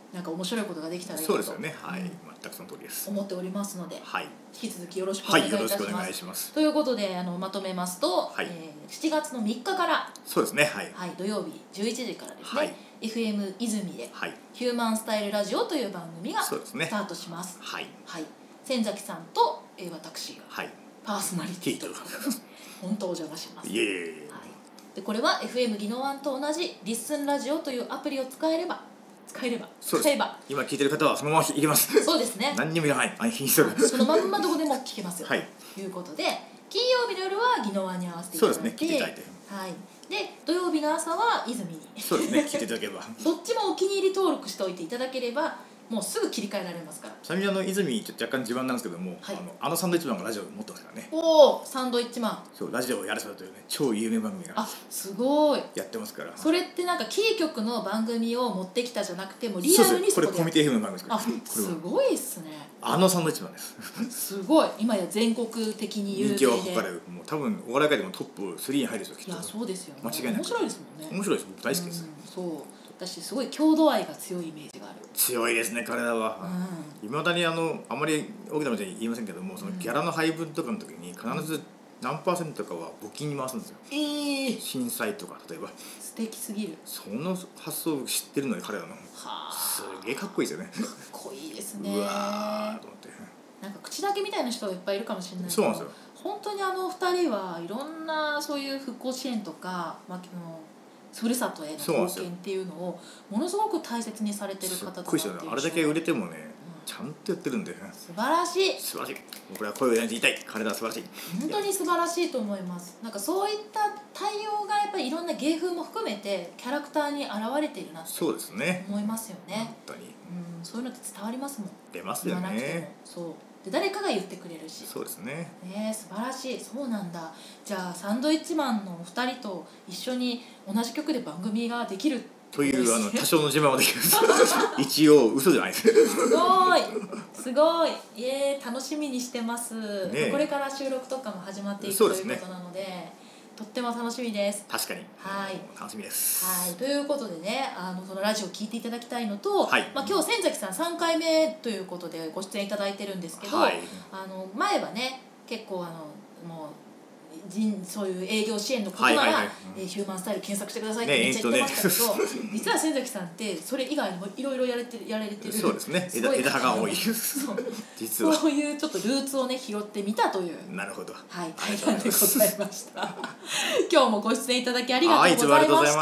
なんか面白いことができたらいいなとそうですよね、はい、全くその通りです。 思っておりますので、 はい、 引き続きよろしくお願いいたします。 はい、よろしくお願いします。 ということであのまとめますと、 はい、 えー、しちがつのみっかからそうですね、はい、 はい、土曜日じゅういちじからですね、はい、エフエム 泉で、はい、ヒューマンスタイルラジオという番組がスタートします。はい、はい、千崎さんと、えー、私が、はい、パーソナリティということで本当お邪魔します。 いえいえいえ、 はい、でこれは エフエム ギノワンと同じリッスンラジオというアプリを使えれば使えれば使えば今聞いてる方はそのままいけます。 そうですね。 何にもいらない。あ、そのまんまどこでも聞けますよ。 はい。 ということで金曜日の夜はギノワンに合わせていただいて、そうですね、聞いていただいて、はい。で土曜日の朝は泉に。そうですね、聞いていただければ。どっちもお気に入り登録しておいていただければ。もうすぐ切り替えられますから。 ちなみにあの泉ちょっと若干自慢なんですけども、はい、あのあのサンドイッチマンがラジオを持ってますからね。 おお、サンドイッチマン。 そうラジオをやらせたというね超有名番組が。 あ、すごい。 やってますから。 それってなんかキー局の番組を持ってきたじゃなくてもリアルにそこで。これコミュニティ エフエム の番組ですから。 あ、すごいっすね。 あのサンドイッチマンです。 すごい。今や全国的に有名で。 人気を誇るもう多分お笑い界でもトップスリーに入るでしょきっと。 いやそうですよね。 間違いない。 面白いですもんね。 面白いです。大好きです。 そう。私すごい郷土愛が強いイメージがある。 強いですね彼らは。いま、うん、だにあのあまり大きなことは言いませんけども、そのギャラの配分とかの時に必ず何パーセントかは募金に回すんですよ。えー、震災とか例えば。 素敵すぎる。 その発想を知ってるのに彼らの。はあ。すげえかっこいいですよね。 かっこいいですね。 うわーと思って。 なんか口だけみたいな人がいっぱいいるかもしれないけど。 そうなんですよ。 本当にあの二人はいろんなそういう復興支援とか、まあふるさとへの貢献っていうのをものすごく大切にされてる方だなっていう。 あれだけ売れてもね、うん、ちゃんとやってるんで。 素晴らしい。 素晴らしい。これは声を言いたい。彼らは素晴らしい。 本当に素晴らしいと思います。なんかそういった対応がやっぱりいろんな芸風も含めてキャラクターに現れているなってそうですね。 思いますよね。 本当に。 うん、そういうのって伝わりますもん。 出ますよね。 そう。で誰かが言ってくれるし。 そうですね。 ね、素晴らしい。そうなんだ。じゃあサンドイッチマンのお二人と一緒に同じ曲で番組ができるというあの多少の自慢はできます。一応嘘じゃないです。 すごいすごい。いえ楽しみにしてます。ね、これから収録とかも始まっていくということなので。とっても楽しみです。 確かに。 はい。 楽しみです。 はい。ということでね、あのそのラジオを聞いていただきたいのと、はい、まあ今日千崎さんさんかいめということでご出演いただいてるんですけど、はい、あの前はね結構あのもう。人そういう営業支援のことなら、はいはいはい、えー、ヒューマンスタイル検索してくださいってめっちゃ言ってましたけど、ね、実は千崎さんってそれ以外にもいろいろやれてやられてる。 そうですね。枝枝葉が多い。 そう実はそういうちょっとルーツをね拾ってみたという。 なるほど。 はい、対談でございました。今日もご出演いただきありがとうございました。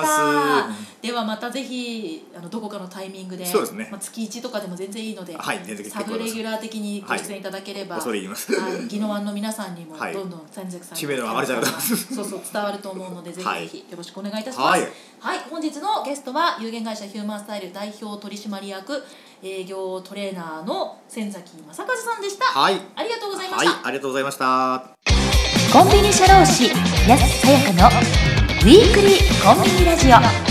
ではまたぜひあのどこかのタイミングで、そうですね。まあ月一とかでも全然いいので、はい、全然サブレギュラー的にご出演いただければ、 恐れ入ります。 ギノワンの皆さんにもどんどん千崎さんにありがとうございます。 そうそう伝わると思うのでぜひぜひよろしくお願いいたします。はい、はい、本日のゲストは有限会社ヒューマンスタイル代表取締役営業トレーナーの千崎正和さんでした。はい、ありがとうございました。 はい、ありがとうございました。 コンビニ社労士安さやかのウィークリーコンビニラジオ。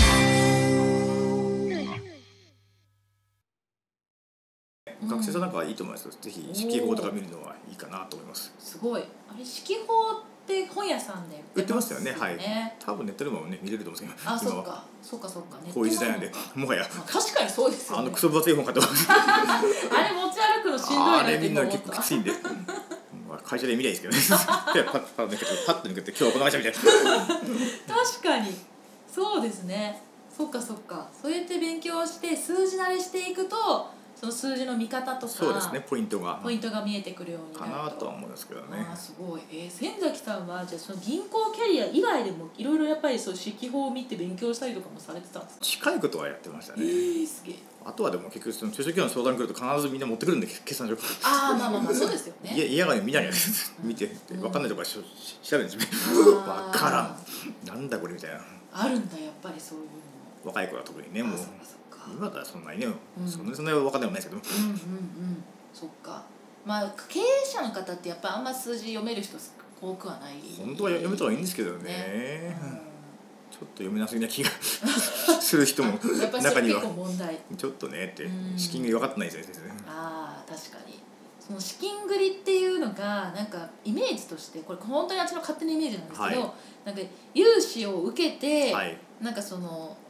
学生さんなんかはいいと思います。ぜひ四季報とか見るのはいいかなと思います。 すごい。あれ四季報って本屋さんで売ってますよね。はい。多分ネットでもね見れると思うんですけど。 あ、そうか。そうかそうか。 こういう時代なんでもはや。 確かにそうですよね。 あのクソ分厚い本買ってます。 あれ持ち歩くのしんどいなって。 あれみんな結構きついんで。会社で見ないですけどね。パッパッパッパッと抜けて今日はこの会社みたいな。 確かにそうですね。そっかそっか。そうやって勉強して数字慣れしていくと。その数字の見方とかそうですねポイントがポイントが見えてくるようになるとかなとは思うんですけどね。 あすごい、えー、千崎さんはじゃあその銀行キャリア以外でもいろいろやっぱりそう四季報を見て勉強したりとかもされてたんですか？ 近いことはやってましたね。 えー、すげえ。あとはでも結局その中小企業の相談に来ると必ずみんな持ってくるんで決算書。 ああまあまあまあそうですよね。 いや嫌がね見ないや見て分かんないところ調べるんですよ。分からんなんだこれみたいな。 あるんだやっぱりそういうの。 若い子は特にねもう。今からそんなにね、うん、そんなにそんなに分かんないもないですけどうんうんうんそっかまあ経営者の方ってやっぱあんま数字読める人多くはない本当は読めた方がいいんですけどね、ねうん、ちょっと読めなすぎな気がする人も中にはちょっとねって資金繰り分かってないですね、 うん、ああ確かにその資金繰りっていうのがなんかイメージとしてこれ本当に私の勝手なイメージなんですけど、はい、なんか融資を受けて、はい、なんかその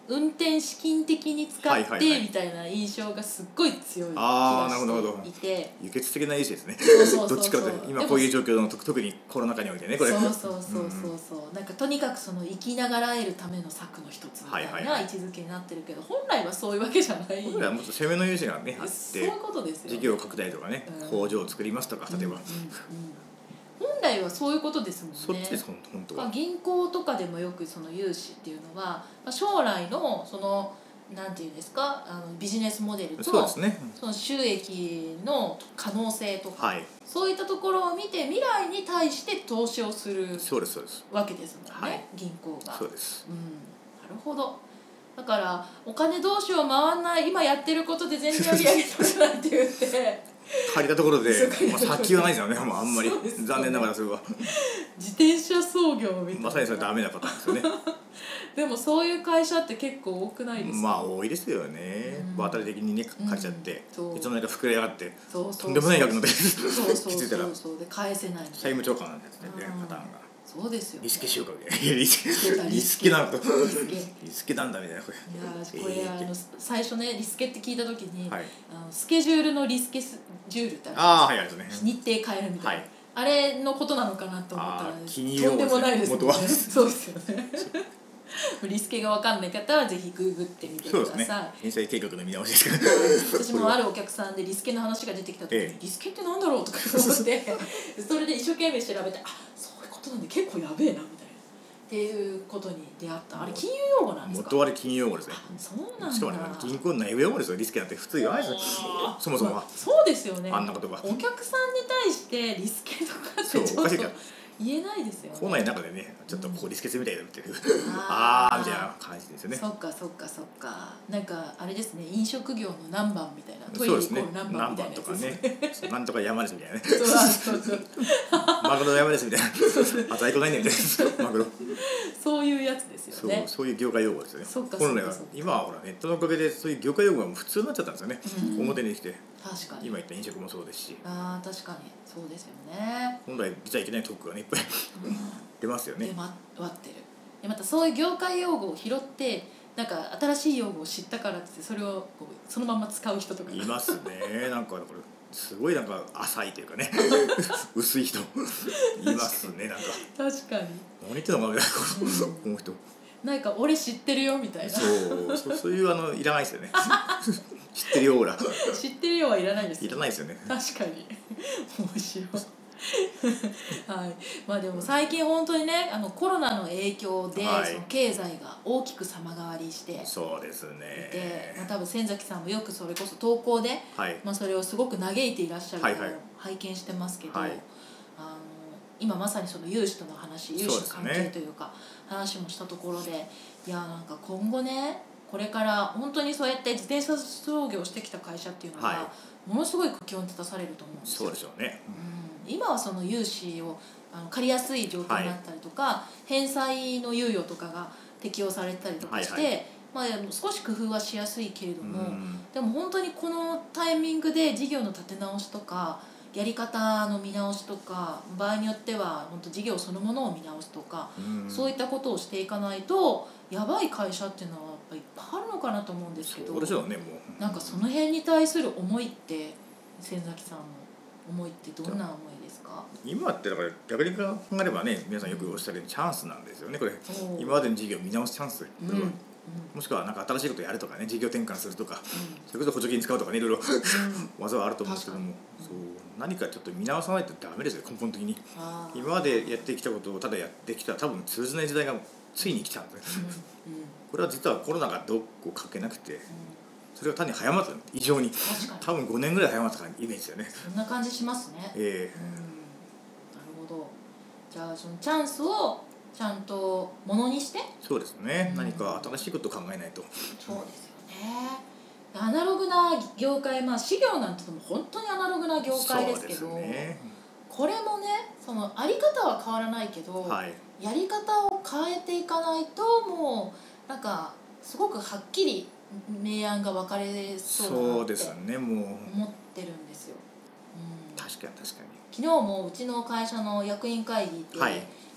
運転資金的に使はいはいはいってみたいな印象がすっごい強い気あーがなるほどなるほどしていて、 輸血的な融資ですね。 そうそうそうそうどっちかというと今こういう状況の特特にコロナ禍においてねこれ。 そうそうそうそうそう、なんかとにかくその生きながらえるための策の一つみたいはいはいはない位置づけになってるけど、本来はそういうわけじゃない。 本来はもっと攻めの融資がねあっそういうてことですよね。 事業拡大とかね、 うん工場を作りますとか例えば、 うんうんうん本来はそういうことですもんね。 そっちです本当本当は。 銀行とかでもよくその融資っていうのは、まあ、将来のそのなんていうんですか、あのビジネスモデルとそうですね。 その収益の可能性とか、 はい。 そういったところを見て未来に対して投資をするそうですそうです。 わけですもんね、 はい銀行が。 そうです。 うん、なるほど。だからお金どうしよう回んない、今やってることで全然売り上げ取れないって言って借りたところでそうまあ先はないですよね。もうあんまりそうです残念ながらそれは自転車操業みたいな、 まさにそれダメなパターンですよね。 でもそういう会社って結構多くないですか？ まあ多いですよね。 うん場当たり的にね借りちゃって、 うんそういつの間にか膨れ上がってそうそうそうとんでもない額のでそうそうそう気づいたらそうそうで返せないみたいな債務超過なんですねうんパターンが。 そうですよね。 リスケしようかみたいな。リス出たリスケなんだ。 リスケリスケなんだみたいなこれ。 いやーこれ、 えーあの最初ねリスケって聞いた時に、 はい。 あのスケジュールのリスケスジュールってあるああはいありますね。 日程変えるみたいな、 はいあれのことなのかなと思ったら、 あー金融とんでもないですもんね。 元はそうですよね。リスケが分かんない方はぜひググってみてそうですください。 ね。返済計画の見直しですから。 私もあるお客さんでリスケの話が出てきた時に、 ええリスケってなんだろうとか思ってそれで一生懸命調べて、あ、そういうことなんで結構やべえなみたいなっていうことに出会った。あれ金融用語なんですか？ 元は金融用語ですね。 そうなんだ。 しかもね銀行の内部用語ですよ。リスケなんて普通言わないですよ。そもそもはそうですよね。 あんな言葉。 お客さんに対してリスケとかってちそうょっとおかしいから言えないですよね。 校内の中でねちょっとここリスケするみたいだっていうあーああみたいな感じですよね。 そっかそっかそっか。なんかあれですね、飲食業の何番みたいな、トイレイコそうですねール何番何みたいなやつ番とかですねなんとか山ですみたいなねそうそうそうマグロの山ですみたいなあ在庫ないねみたいなマグロそういうやつですそうよね。 そういう業界用語ですよね。 そっか本来はそっかそっか今はほらネットのおかげでそういう業界用語がもう普通になっちゃったんですよね。 うん表に来て確かに。 今言った飲食もそうですしああ確かにそうですよね。 本来出ちゃいけないトークがねいっぱい出ますよね。 出回ってる。でまたそういう業界用語を拾ってなんか新しい用語を知ったからってそれをこうそのまま使う人とかいますね。なんかこれすごいなんか浅いというかね薄い人いますね。なんか確かに。 何言ってんのかなみたいな思う人。 なんか俺知ってるよみたいな。 そうそうそういうあのいらないですよね。知ってるよほら知ってるよはいらないですよ。 いらないですよね。 確かに面白いはい、まあでも最近本当にねあのコロナの影響で、 はいその経済が大きく様変わりしてそうですね。 で、まあ、多分千崎さんもよくそれこそ投稿で、 はいまあ、それをすごく嘆いていらっしゃるのをはいはい拝見してますけど、 はいあの今まさにその融資との話融資の関そうですね係というか話もしたところでいやなんか今後ねこれから本当にそうやって自転車操業をしてきた会社っていうのが、 はものすごい苦境に立たされると思うんですよ。 そうでしょうね。 うん、今はその融資をあの借りやすい状況になったりとか、返済の猶予とかが適用されたりとかして、 はいはまあ、少し工夫はしやすいけれども、 うんでも本当にこのタイミングで事業の立て直しとかやり方の見直しとか場合によっては本当事業そのものを見直すとか、 うんそういったことをしていかないとやばい会社っていうのはやっぱりいっぱいあるのかなと思うんですけど、 そうでしょうねもう。 なんかその辺に対する思いって千崎さんの思いってどんな思いですか？ 今ってだから逆に考えればね皆さんよくおっしゃるようにチャンスなんですよねこれ。 おー今までの事業を見直すチャンス。これはうんもしくはなんか新しいことやるとかね事業転換するとか、それこそ補助金使うとかねいろいろ技はあると思うんですけども、そう何かちょっと見直さないとダメですよ根本的に。 あー今までやってきたことをただやってきたら多分通じない時代がついに来たんですね。 うんうんこれは実はコロナがどうこう関係なくてそれが単に早まった異常に確かに多分ごねんぐらい早まったイメージですよね。 そんな感じしますね。 えうん、なるほど。じゃあそのチャンスをちゃんとものにしてーそうですね、 うん何か新しいことを考えないと。 そうですよね。アナログな業界、まあ事業なんてのも本当にアナログな業界ですけどそうですね。 これもねそのあり方は変わらないけど、 はいやり方を変えていかないともうなんかすごくはっきり明暗が分かれそうだなってそうですねもう思ってるんですよ。うん、 確かに確かに。 昨日もうちの会社の役員会議で、 はいあ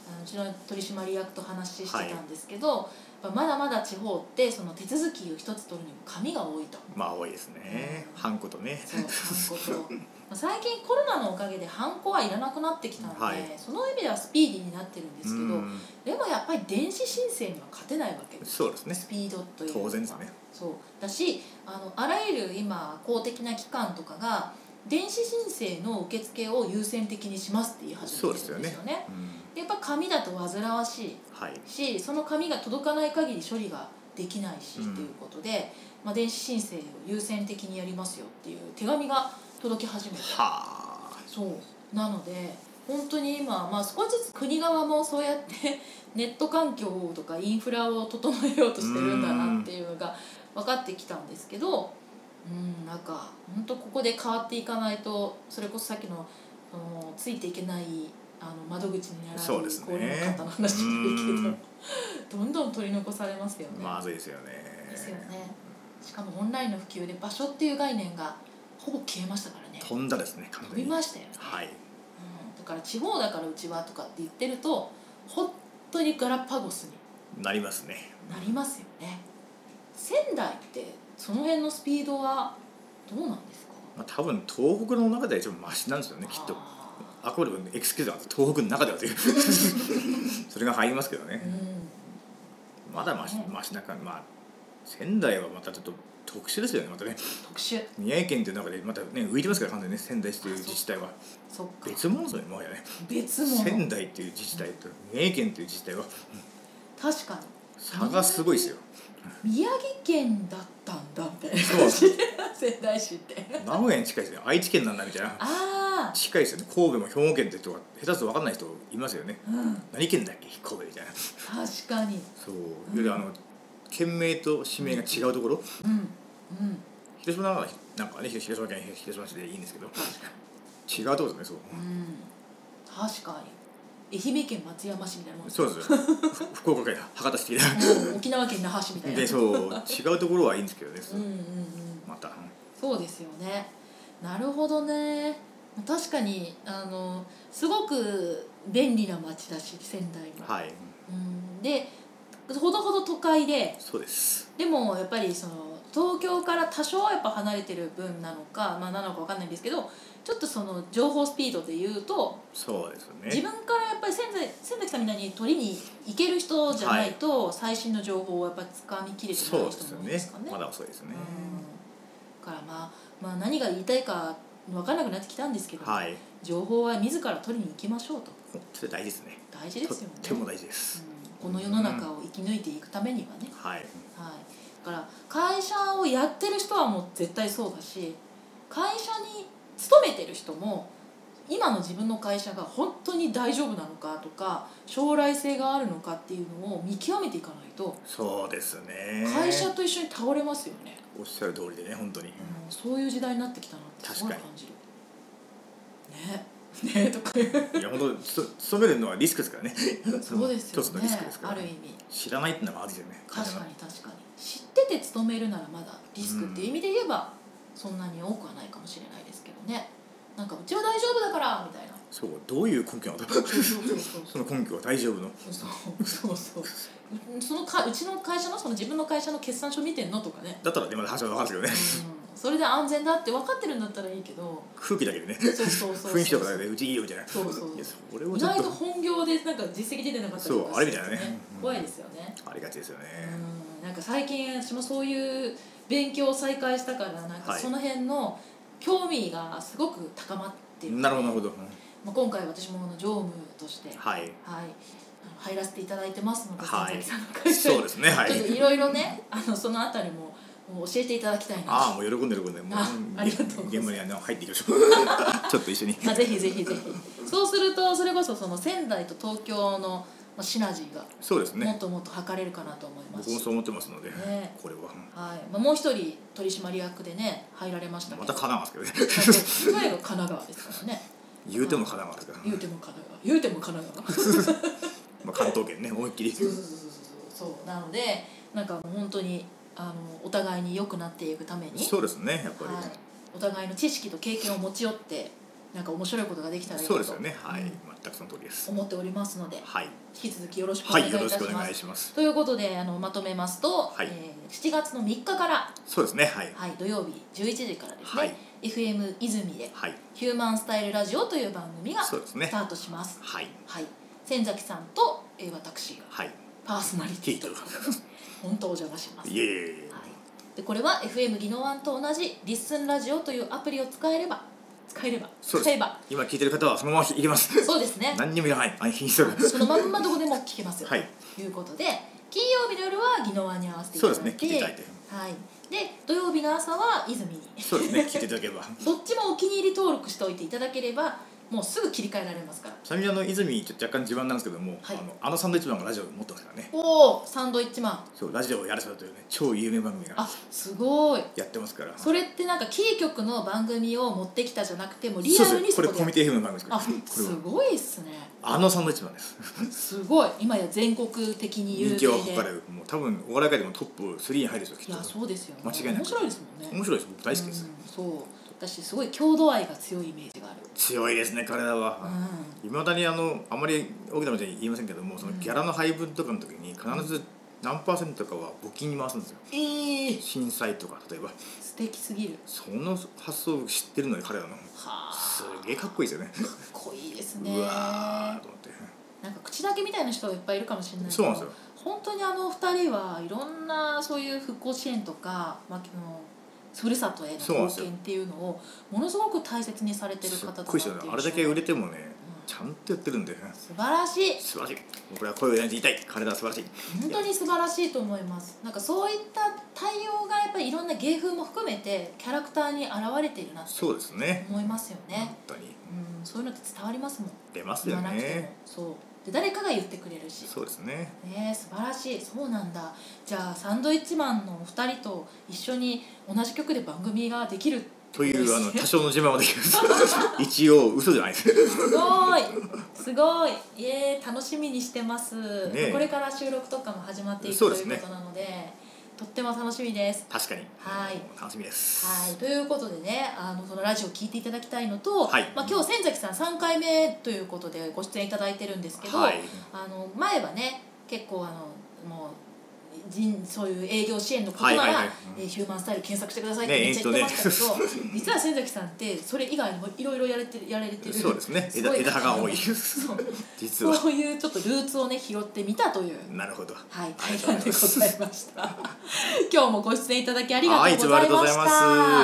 うちの取締役と話してたんですけど、はい、まだまだ地方ってその手続きを一つ取るにも紙が多いと。 まあ多いですね、うん、ハンコとね。 そう、ハンコと最近コロナのおかげでハンコはいらなくなってきたので、はい、その意味ではスピーディーになってるんですけど、でもやっぱり電子申請には勝てないわけです。 そうですね、 スピードというか当然ですね。 そうだし、あのあらゆる今公的な機関とかが電子申請の受付を優先的にしますって言い始めてるんですよね。そうですよね、うん、やっぱ紙だと煩わしい、はい、し、その紙が届かない限り処理ができないし、うん、っていうことで、まあ、電子申請を優先的にやりますよっていう手紙が届き始めた。はあ、そうなので本当に今、まあ、少しずつ国側もそうやってネット環境とかインフラを整えようとしてるんだなっていうのが分かってきたんですけど、うん、なんか本当ここで変わっていかないと、それこそさっきのあのついていけないあの窓口にならない高齢の方の話もいいけど、どんどん取り残されますよね。 まずいですよね。 ですよね。しかもオンラインの普及で場所っていう概念がほぼ消えましたからね。 飛んだですね。 飛びましたよね。はい。うん、だから地方だからうちはとかって言ってると本当にガラパゴスになりますね。 なりますよね。仙台ってその辺のスピードはどうなんですか？ まあ、多分東北の中では一番マシなんですよね、きっと。あくまでもエクスキューズなんです、東北の中ではというそれが入りますけどね、うん、まだマシ、ね、マシな感じ。まあ仙台はまたちょっと特殊ですよね、またね。 特殊。 宮城県という中でまたね浮いてますから、完全にね、仙台市という自治体は。 そっか。 別物ですよね、もはやね。 別物。 仙台っていう自治体と宮城県という自治体は、 確かに差がすごいですよ。 宮城県だったんだみたいな感じ。仙台市って名古屋に近いですね。愛知県なんだみたいな。 あ近いですよね。神戸も兵庫県って人が下手すと分かんない人いますよね、うん、何県だっけ神戸みたいな。 確かにそう、うん、あの県名と地名が違うところ、うんうん、広島なんかなんかね、広島県広島市でいいんですけど違うところですね。そう、うん、 確かに愛媛県松山市みたいなもんです。 そうですよ福岡県博多市みたいな沖縄県那覇市みたいなで、そう違うところはいいんですけどね。うんうんうん、また、うん、 そうですよね。なるほどね。確かにあのすごく便利な街だし仙台も、はい、うん、でほどほど都会で、 そうです。 でもやっぱりその東京から多少はやっぱ離れてる分なのか、まあ、なのか分かんないんですけど、ちょっとその情報スピードで言うと、 そうですね、 自分からやっぱり仙台仙台さんみたいに取りに行ける人じゃないと、はい、最新の情報をやっぱり掴みきれてない人も多いですかね。 まだ遅いですね。 うん、だからまあ、まあ何が言いたいか分からなくなってきたんですけど、はい、情報は自ら取りに行きましょうと。 それ大事ですね。 大事ですよね。 とっても大事です、 うん、この世の中を生き抜いていくためにはね、 はい、はい、 だから会社をやってる人はもう絶対そうだし、会社に勤めてる人も今の自分の会社が本当に大丈夫なのかとか、将来性があるのかっていうのを見極めていかないと、 そうですね、 会社と一緒に倒れますよね。 おっしゃる通りでね、本当に、うん、 そういう時代になってきたなってすごい感じる。ねねとかいや本当勤めるのはリスクですからね。 そうですよね。 一つのリスクですから、ね、 ある意味知らないってのはまずいですよね。 確かに確かに知ってて勤めるならまだリスクっていう意味で言えば、うん、そんなに多くはないかもしれないですけどね。なんかうちは大丈夫だからみたいな。 そう、どういう根拠なの？その根拠は大丈夫の？ そうそうそう。そのかうちの会社のその自分の会社の決算書見てんのとかね。 だったら今の話は分かるんですけどね。 うん、それで安全だって分かってるんだったらいいけど。 空気だけでね。 そうそうそう。 雰囲気とかでうちいいよみたいな。 そうそうそう。 俺も意外と本業でなんか実績出てなかったりとか、 そうあれみたいなね。 怖いですよね。 ありがちですよね。 うん、なんか最近私もそういう勉強を再開したから、なんかその辺の興味がすごく高まってる。 なるほどなるほど。 まあ今回私も常務としてはい、 はい、入らせていただいてますので、 はい、 先崎さんの会社にそうですね、はい、 ちょっといろいろね、あのそのあたりも教えていただきたいな。 ああ、もう喜んでる喜んで、もうあありがとうございます。 現場にあの入っていきましょう。ちょっと一緒に。 あ、ぜひぜひぜひ。そうするとそれこそその仙台と東京のシナジーがそうですね、 もっともっと図れるかなと思います。 僕もそう思ってますので、 ね、 これは、 はい、まあ、もう一人取締役でね入られましたけど、 また神奈川ですけどね。いわゆる神奈川ですからね。 言うても神奈川ですから、 言うても神奈川、言うても神奈川。 まあ関東圏ね、思いっきり。 そうそうそうそうそう。なのでなんかもう本当にあのお互いに良くなっていくために、 そうですね、やっぱり、はい、 お互いの知識と経験を持ち寄ってなんか面白いことができたらいいなと。 そうですよね。はい、全くその通りです。 思っておりますので、 はい、 引き続きよろしくお願いいたします。 はい、よろしくお願いします。 ということで、あのまとめますと、 はい、 えー、しちがつのみっかから、 そうですね。はい、 はい、土曜日じゅういちじからですね。はい、エフエム 泉で、はい、ヒューマンスタイルラジオという番組がスタートします。はい、はい、千崎さんと、えー、私が、はい、パーソナリティということで本当お邪魔します。 いえいえいえ。 でこれは エフエム ギノワンと同じリッスンラジオというアプリを使えれば使えれば使えば今聞いてる方はそのままいけます。 そうですね。 何にもいらない。 そのまんまどこでも聞けますよ。 はい。 ということで金曜日の夜はギノワンに合わせていただいて、そうですね。聞いていただいて。はい。で土曜日の朝は泉に。 そうですね。聞いていただければ。 どっちもお気に入り登録しておいていただければ。もうすぐ切り替えられますから。 ちなみにあの泉ちょっと若干自慢なんですけども、はい、あのあのサンドイッチマンがラジオを持ってますからね。 おお、サンドイッチマン。 そうラジオをやらせたというね超有名番組が。 あ、すごい。 やってますから。 それってなんかキー局の番組を持ってきたじゃなくてもリアルにそこで。これコミュニティ エフエム の番組ですから。 あ、すごいっすね。 あのサンドイッチマンです。 すごい。今や全国的に有名で。 人気を誇るもう多分お笑い界でもトップスリーに入るでしょきっと。 いやそうですよね。 間違いない。 面白いですもんね。 面白いです。僕大好きです。 そう。私すごい郷土愛が強いイメージがある。 強いですね彼らは。いまだにあのあまり大きなことは言いませんけども、そのギャラの配分とかの時に必ず何パーセントかは募金に回すんですよ。えー、震災とか例えば。 素敵すぎる。 その発想を知ってるのに彼らの。はあ。すげえかっこいいですよね。 かっこいいですね。 うわーと思って。 なんか口だけみたいな人がいっぱいいるかもしれないけど。 そうなんですよ。 本当にあの二人はいろんなそういう復興支援とか、まあふるさとへの貢献っていうのをものすごく大切にされてる方だなっていう。 あれだけ売れてもね、うん、ちゃんとやってるんで、 素晴らしい。 素晴らしい。僕らは声を言いたい。彼らは素晴らしい。 本当に素晴らしいと思います。なんかそういった対応がやっぱりいろんな芸風も含めてキャラクターに現れているなってそうですね。 思いますよね。 本当に。 うん、そういうのって伝わりますもん。 出ますよね。 そう。で誰かが言ってくれるし。 そうですね。 ね、素晴らしい。そうなんだ。じゃあサンドイッチマンのお二人と一緒に同じ曲で番組ができるというあの多少の自慢はできます。一応嘘じゃないです。 すごいすごい。いえ楽しみにしてます。ね、これから収録とかも始まっていくということなので。とっても楽しみです。 確かに。 はい。 楽しみです。 はい。ということでね、あのそのラジオを聞いていただきたいのと、はい、まあ今日千崎さんさんかいめということでご出演いただいてるんですけど、はい、あの前はね結構あのもう。人そういう営業支援のことなら、はいはいはい、えー、ヒューマンスタイル検索してくださいってめっちゃ言ってましたけど、ね、実は千崎さんってそれ以外にもいろいろやれてやられてる。 そうですね。枝枝葉が多い。 そう実はそういうちょっとルーツをね拾ってみたという。 なるほど。 はい、対談でございました。今日もご出演いただきありがとうございました。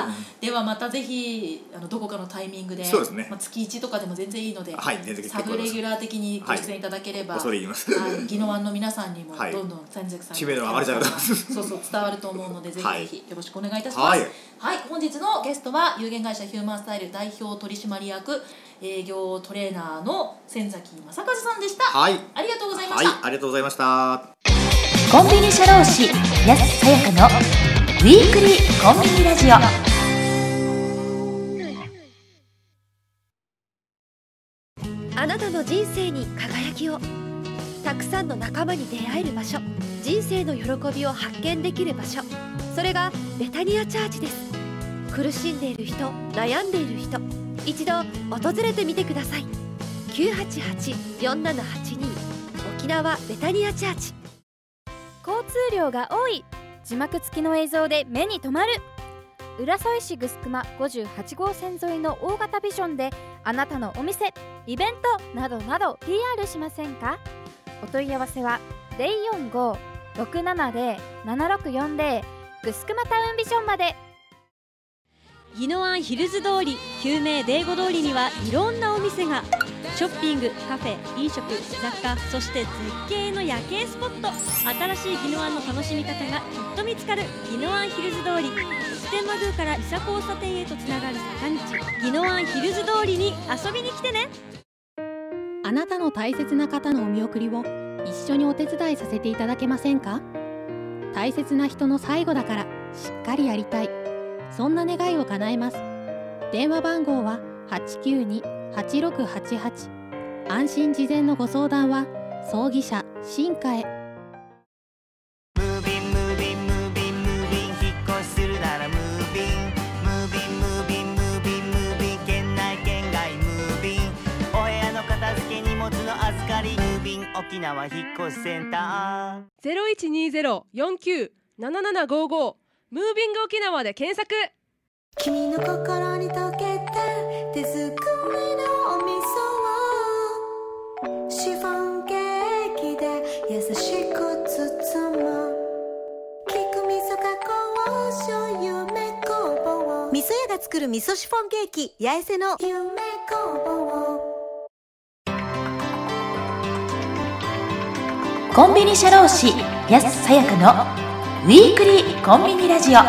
ではまたぜひあのどこかのタイミングで、そうですね。まあ月一とかでも全然いいので、はい、サブレギュラー的にご出演いただければ、 恐れ入ります。 ギノワンの皆さんにもどんどん千崎さんにあれじゃないそうそう伝わると思うのでぜひぜひよろしくお願いいたします。はい、はい、本日のゲストは有限会社ヒューマンスタイル代表取締役営業トレーナーの千崎正和さんでした。はい、ありがとうございました。 はい、ありがとうございました。 コンビニ社労士安さやかのウィークリーコンビニラジオ。 あなたの人生に輝きを。たくさんの仲間に出会える場所、人生の喜びを発見できる場所、それがベタニアチャーチです。苦しんでいる人、悩んでいる人、一度訪れてみてください。 きゅうはちはち よんななはちに 沖縄ベタニアチャーチ。 交通量が多い、字幕付きの映像で目に留まる。浦添市ぐすくまごじゅうはちごうせん沿いの大型ビジョンであなたのお店、イベントなどなど ピーアール しませんか？お問い合わせは ゼロよんご ろくななゼロ ななろくよんゼロ ぐすくまタウンビジョンまで。 宜野湾ヒルズ通り旧名デーゴ通りにはいろんなお店が。ショッピング、カフェ、飲食、雑貨、そして絶景の夜景スポット。新しい宜野湾の楽しみ方がきっと見つかる宜野湾ヒルズ通り。普天満宮から伊佐交差点へとつながる坂道、宜野湾ヒルズ通りに遊びに来てね。 あなたの大切な方のお見送りを一緒にお手伝いさせていただけませんか？大切な人の最後だからしっかりやりたい、そんな願いを叶えます。電話番号は はちきゅうに はちろくはちはち。 安心事前のご相談は葬儀社新華へ。 ムービンムービンムービンムービン引っ越しするならムービンムービンムービンムービンムービン県内県外ム沖縄引っ越しセンターゼロいちにゼロ よんきゅう ななななごご ムービング沖縄で検索。 君の心に溶けた手作りのお味噌をシフォンケーキで優しく包む菊味噌加工醤油め工房味噌屋が作る味噌シフォンケーキ八重瀬の夢工房。 コンビニ社労士安さやかのウィークリーコンビニラジオ。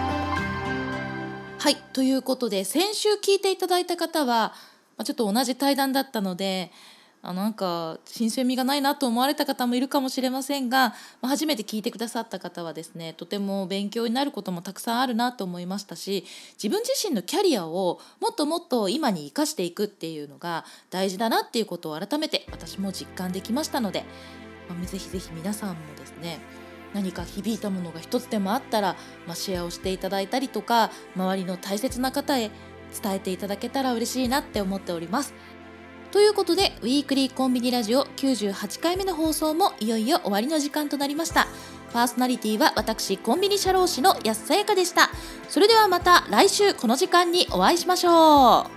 はい、ということで先週聞いていただいた方は、まあ、ちょっと同じ対談だったのであなんか新鮮味がないなと思われた方もいるかもしれませんが、まあ、初めて聞いてくださった方はですね、とても勉強になることもたくさんあるなと思いましたし、自分自身のキャリアをもっともっと今に生かしていくっていうのが大事だなっていうことを改めて私も実感できましたので、まあ、ぜひぜひ皆さんもですね、何か響いたものが一つでもあったら、まあ、シェアをしていただいたりとか、周りの大切な方へ伝えていただけたら嬉しいなって思っております。ということでウィークリーコンビニラジオきゅうじゅうはちかいめの放送もいよいよ終わりの時間となりました。パーソナリティは私コンビニ社労士の安さやかでした。それではまた来週この時間にお会いしましょう。